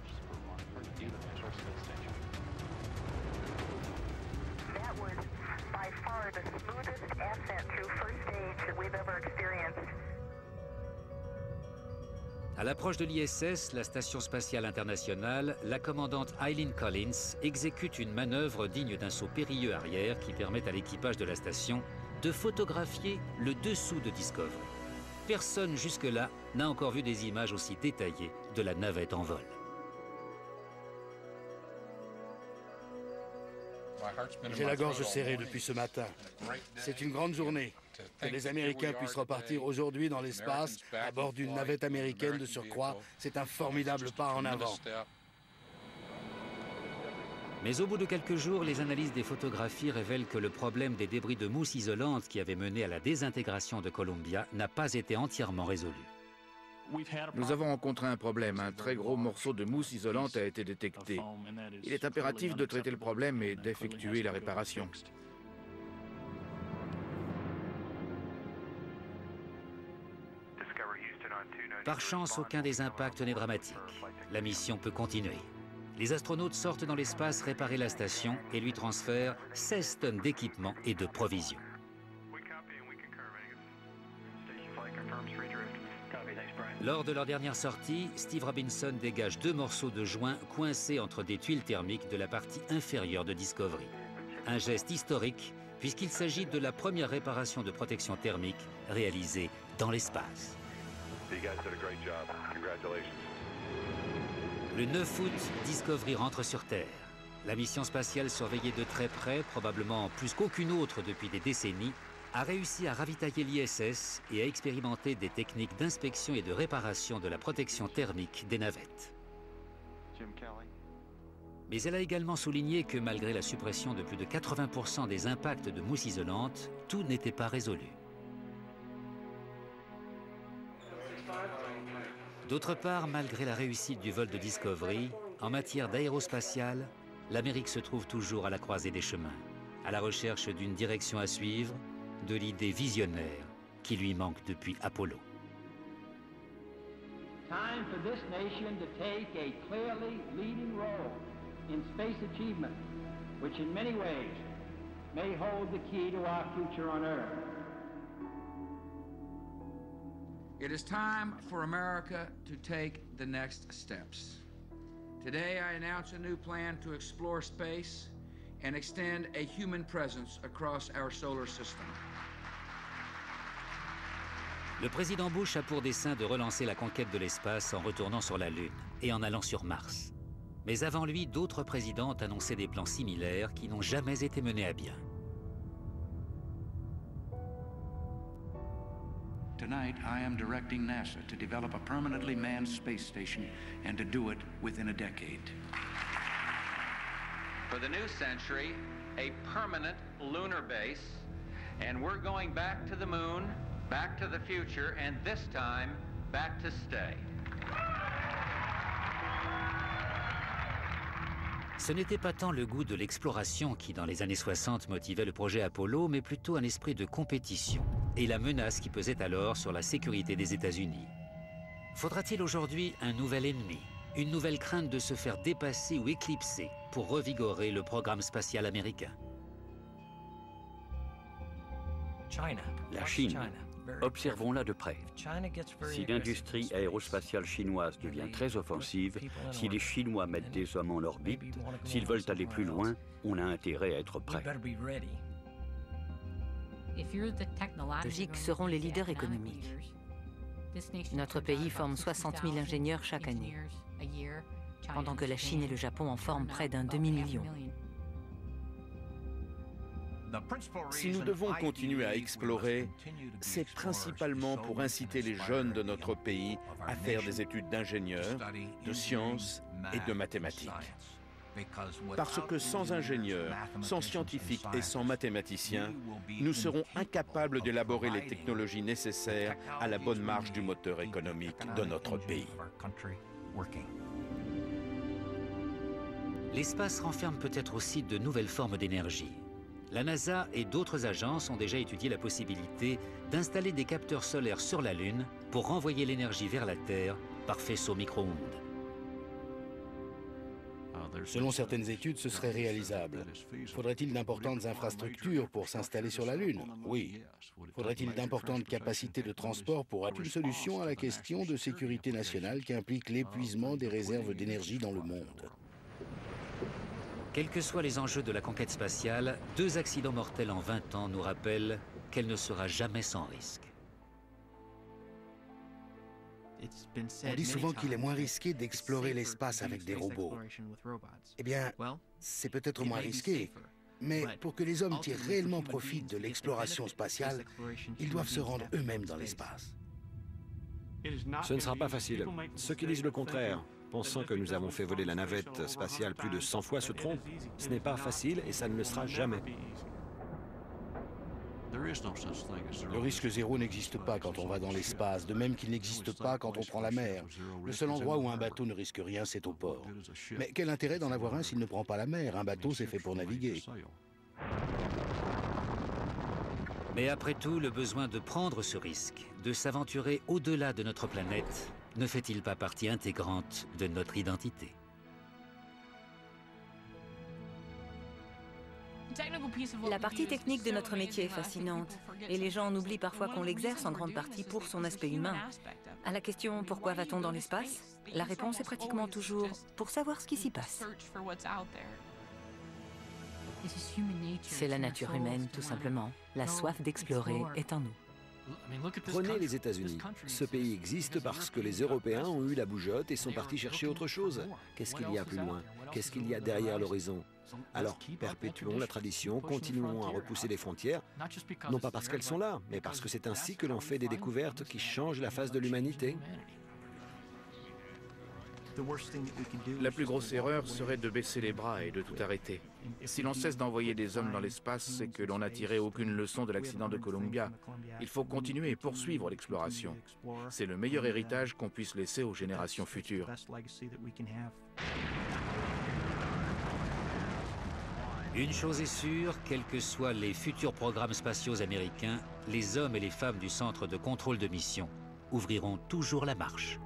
À l'approche de l'I S S, la Station spatiale internationale, la commandante Eileen Collins exécute une manœuvre digne d'un saut périlleux arrière qui permet à l'équipage de la station de photographier le dessous de Discovery. Personne jusque-là n'a encore vu des images aussi détaillées de la navette en vol. J'ai la gorge serrée depuis ce matin. C'est une grande journée. Que les Américains puissent repartir aujourd'hui dans l'espace à bord d'une navette américaine de surcroît, c'est un formidable pas en avant. Mais au bout de quelques jours, les analyses des photographies révèlent que le problème des débris de mousse isolante qui avait mené à la désintégration de Columbia n'a pas été entièrement résolu. Nous avons rencontré un problème. Un très gros morceau de mousse isolante a été détecté. Il est impératif de traiter le problème et d'effectuer la réparation. Par chance, aucun des impacts n'est dramatique. La mission peut continuer. Les astronautes sortent dans l'espace réparer la station et lui transfèrent seize tonnes d'équipements et de provisions. Lors de leur dernière sortie, Steve Robinson dégage deux morceaux de joint coincés entre des tuiles thermiques de la partie inférieure de Discovery. Un geste historique puisqu'il s'agit de la première réparation de protection thermique réalisée dans l'espace. Le neuf août, Discovery rentre sur Terre. La mission spatiale surveillée de très près, probablement plus qu'aucune autre depuis des décennies, a réussi à ravitailler l'I S S et à expérimenter des techniques d'inspection et de réparation de la protection thermique des navettes. Mais elle a également souligné que malgré la suppression de plus de quatre-vingts pour cent des impacts de mousse isolante, tout n'était pas résolu. D'autre part, malgré la réussite du vol de Discovery, en matière d'aérospatiale, l'Amérique se trouve toujours à la croisée des chemins, à la recherche d'une direction à suivre, de l'idée visionnaire qui lui manque depuis Apollo. Time for this nation to take a clearly leading role in space achievement, which in many ways may hold the key to our future on Earth. It is time for America to take the next steps. Today, I announce a new plan to explore space and extend a human presence across our solar system. Le président Bush a pour dessein de relancer la conquête de l'espace en retournant sur la Lune et en allant sur Mars. Mais avant lui, d'autres présidents ont annoncé des plans similaires qui n'ont jamais été menés à bien. Tonight, I am directing NASA to develop a permanently manned space station and to do it within a decade. For the new century, a permanent lunar base, and we're going back to the moon, back to the future, and this time, back to stay. Ce n'était pas tant le goût de l'exploration qui, dans les années soixante, motivait le projet Apollo, mais plutôt un esprit de compétition et la menace qui pesait alors sur la sécurité des États-Unis. Faudra-t-il aujourd'hui un nouvel ennemi, une nouvelle crainte de se faire dépasser ou éclipser pour revigorer le programme spatial américain? La Chine. Observons-la de près. Si l'industrie aérospatiale chinoise devient très offensive, si les Chinois mettent des hommes en orbite, s'ils veulent aller plus loin, on a intérêt à être prêt. Technologiques seront les leaders économiques. Notre pays forme soixante mille ingénieurs chaque année, pendant que la Chine et le Japon en forment près d'un demi-million. Si nous devons continuer à explorer, c'est principalement pour inciter les jeunes de notre pays à faire des études d'ingénieurs, de sciences et de mathématiques. Parce que sans ingénieurs, sans scientifiques et sans mathématiciens, nous serons incapables d'élaborer les technologies nécessaires à la bonne marche du moteur économique de notre pays. L'espace renferme peut-être aussi de nouvelles formes d'énergie. La NASA et d'autres agences ont déjà étudié la possibilité d'installer des capteurs solaires sur la Lune pour renvoyer l'énergie vers la Terre par faisceau micro-ondes. Selon certaines études, ce serait réalisable. Faudrait-il d'importantes infrastructures pour s'installer sur la Lune? Oui. Faudrait-il d'importantes capacités de transport pour apporter une solution à la question de sécurité nationale qui implique l'épuisement des réserves d'énergie dans le monde? Quels que soient les enjeux de la conquête spatiale, deux accidents mortels en vingt ans nous rappellent qu'elle ne sera jamais sans risque. On dit souvent qu'il est moins risqué d'explorer l'espace avec des robots. Eh bien, c'est peut-être moins risqué, mais pour que les hommes tirent réellement profit de l'exploration spatiale, ils doivent se rendre eux-mêmes dans l'espace. Ce ne sera pas facile. Ceux qui disent le contraire, pensant que nous avons fait voler la navette spatiale plus de cent fois, se trompent. Ce n'est pas facile et ça ne le sera jamais. Le risque zéro n'existe pas quand on va dans l'espace, de même qu'il n'existe pas quand on prend la mer. Le seul endroit où un bateau ne risque rien, c'est au port. Mais quel intérêt d'en avoir un s'il ne prend pas la mer? Un bateau, c'est fait pour naviguer. Mais après tout, le besoin de prendre ce risque, de s'aventurer au-delà de notre planète, ne fait-il pas partie intégrante de notre identité? La partie technique de notre métier est fascinante, et les gens en oublient parfois qu'on l'exerce en grande partie pour son aspect humain. À la question « Pourquoi va-t-on dans l'espace ?», la réponse est pratiquement toujours « Pour savoir ce qui s'y passe ». C'est la nature humaine, tout simplement. La soif d'explorer est en nous. Prenez les États-Unis. Ce pays existe parce que les Européens ont eu la bougeotte et sont partis chercher autre chose. Qu'est-ce qu'il y a plus loin? Qu'est-ce qu'il y a derrière l'horizon? Alors, perpétuons la tradition, continuons à repousser les frontières, non pas parce qu'elles sont là, mais parce que c'est ainsi que l'on fait des découvertes qui changent la face de l'humanité. La plus grosse erreur serait de baisser les bras et de tout arrêter. Si l'on cesse d'envoyer des hommes dans l'espace, c'est que l'on n'a tiré aucune leçon de l'accident de Columbia. Il faut continuer et poursuivre l'exploration. C'est le meilleur héritage qu'on puisse laisser aux générations futures. Une chose est sûre, quels que soient les futurs programmes spatiaux américains, les hommes et les femmes du Centre de contrôle de mission ouvriront toujours la marche.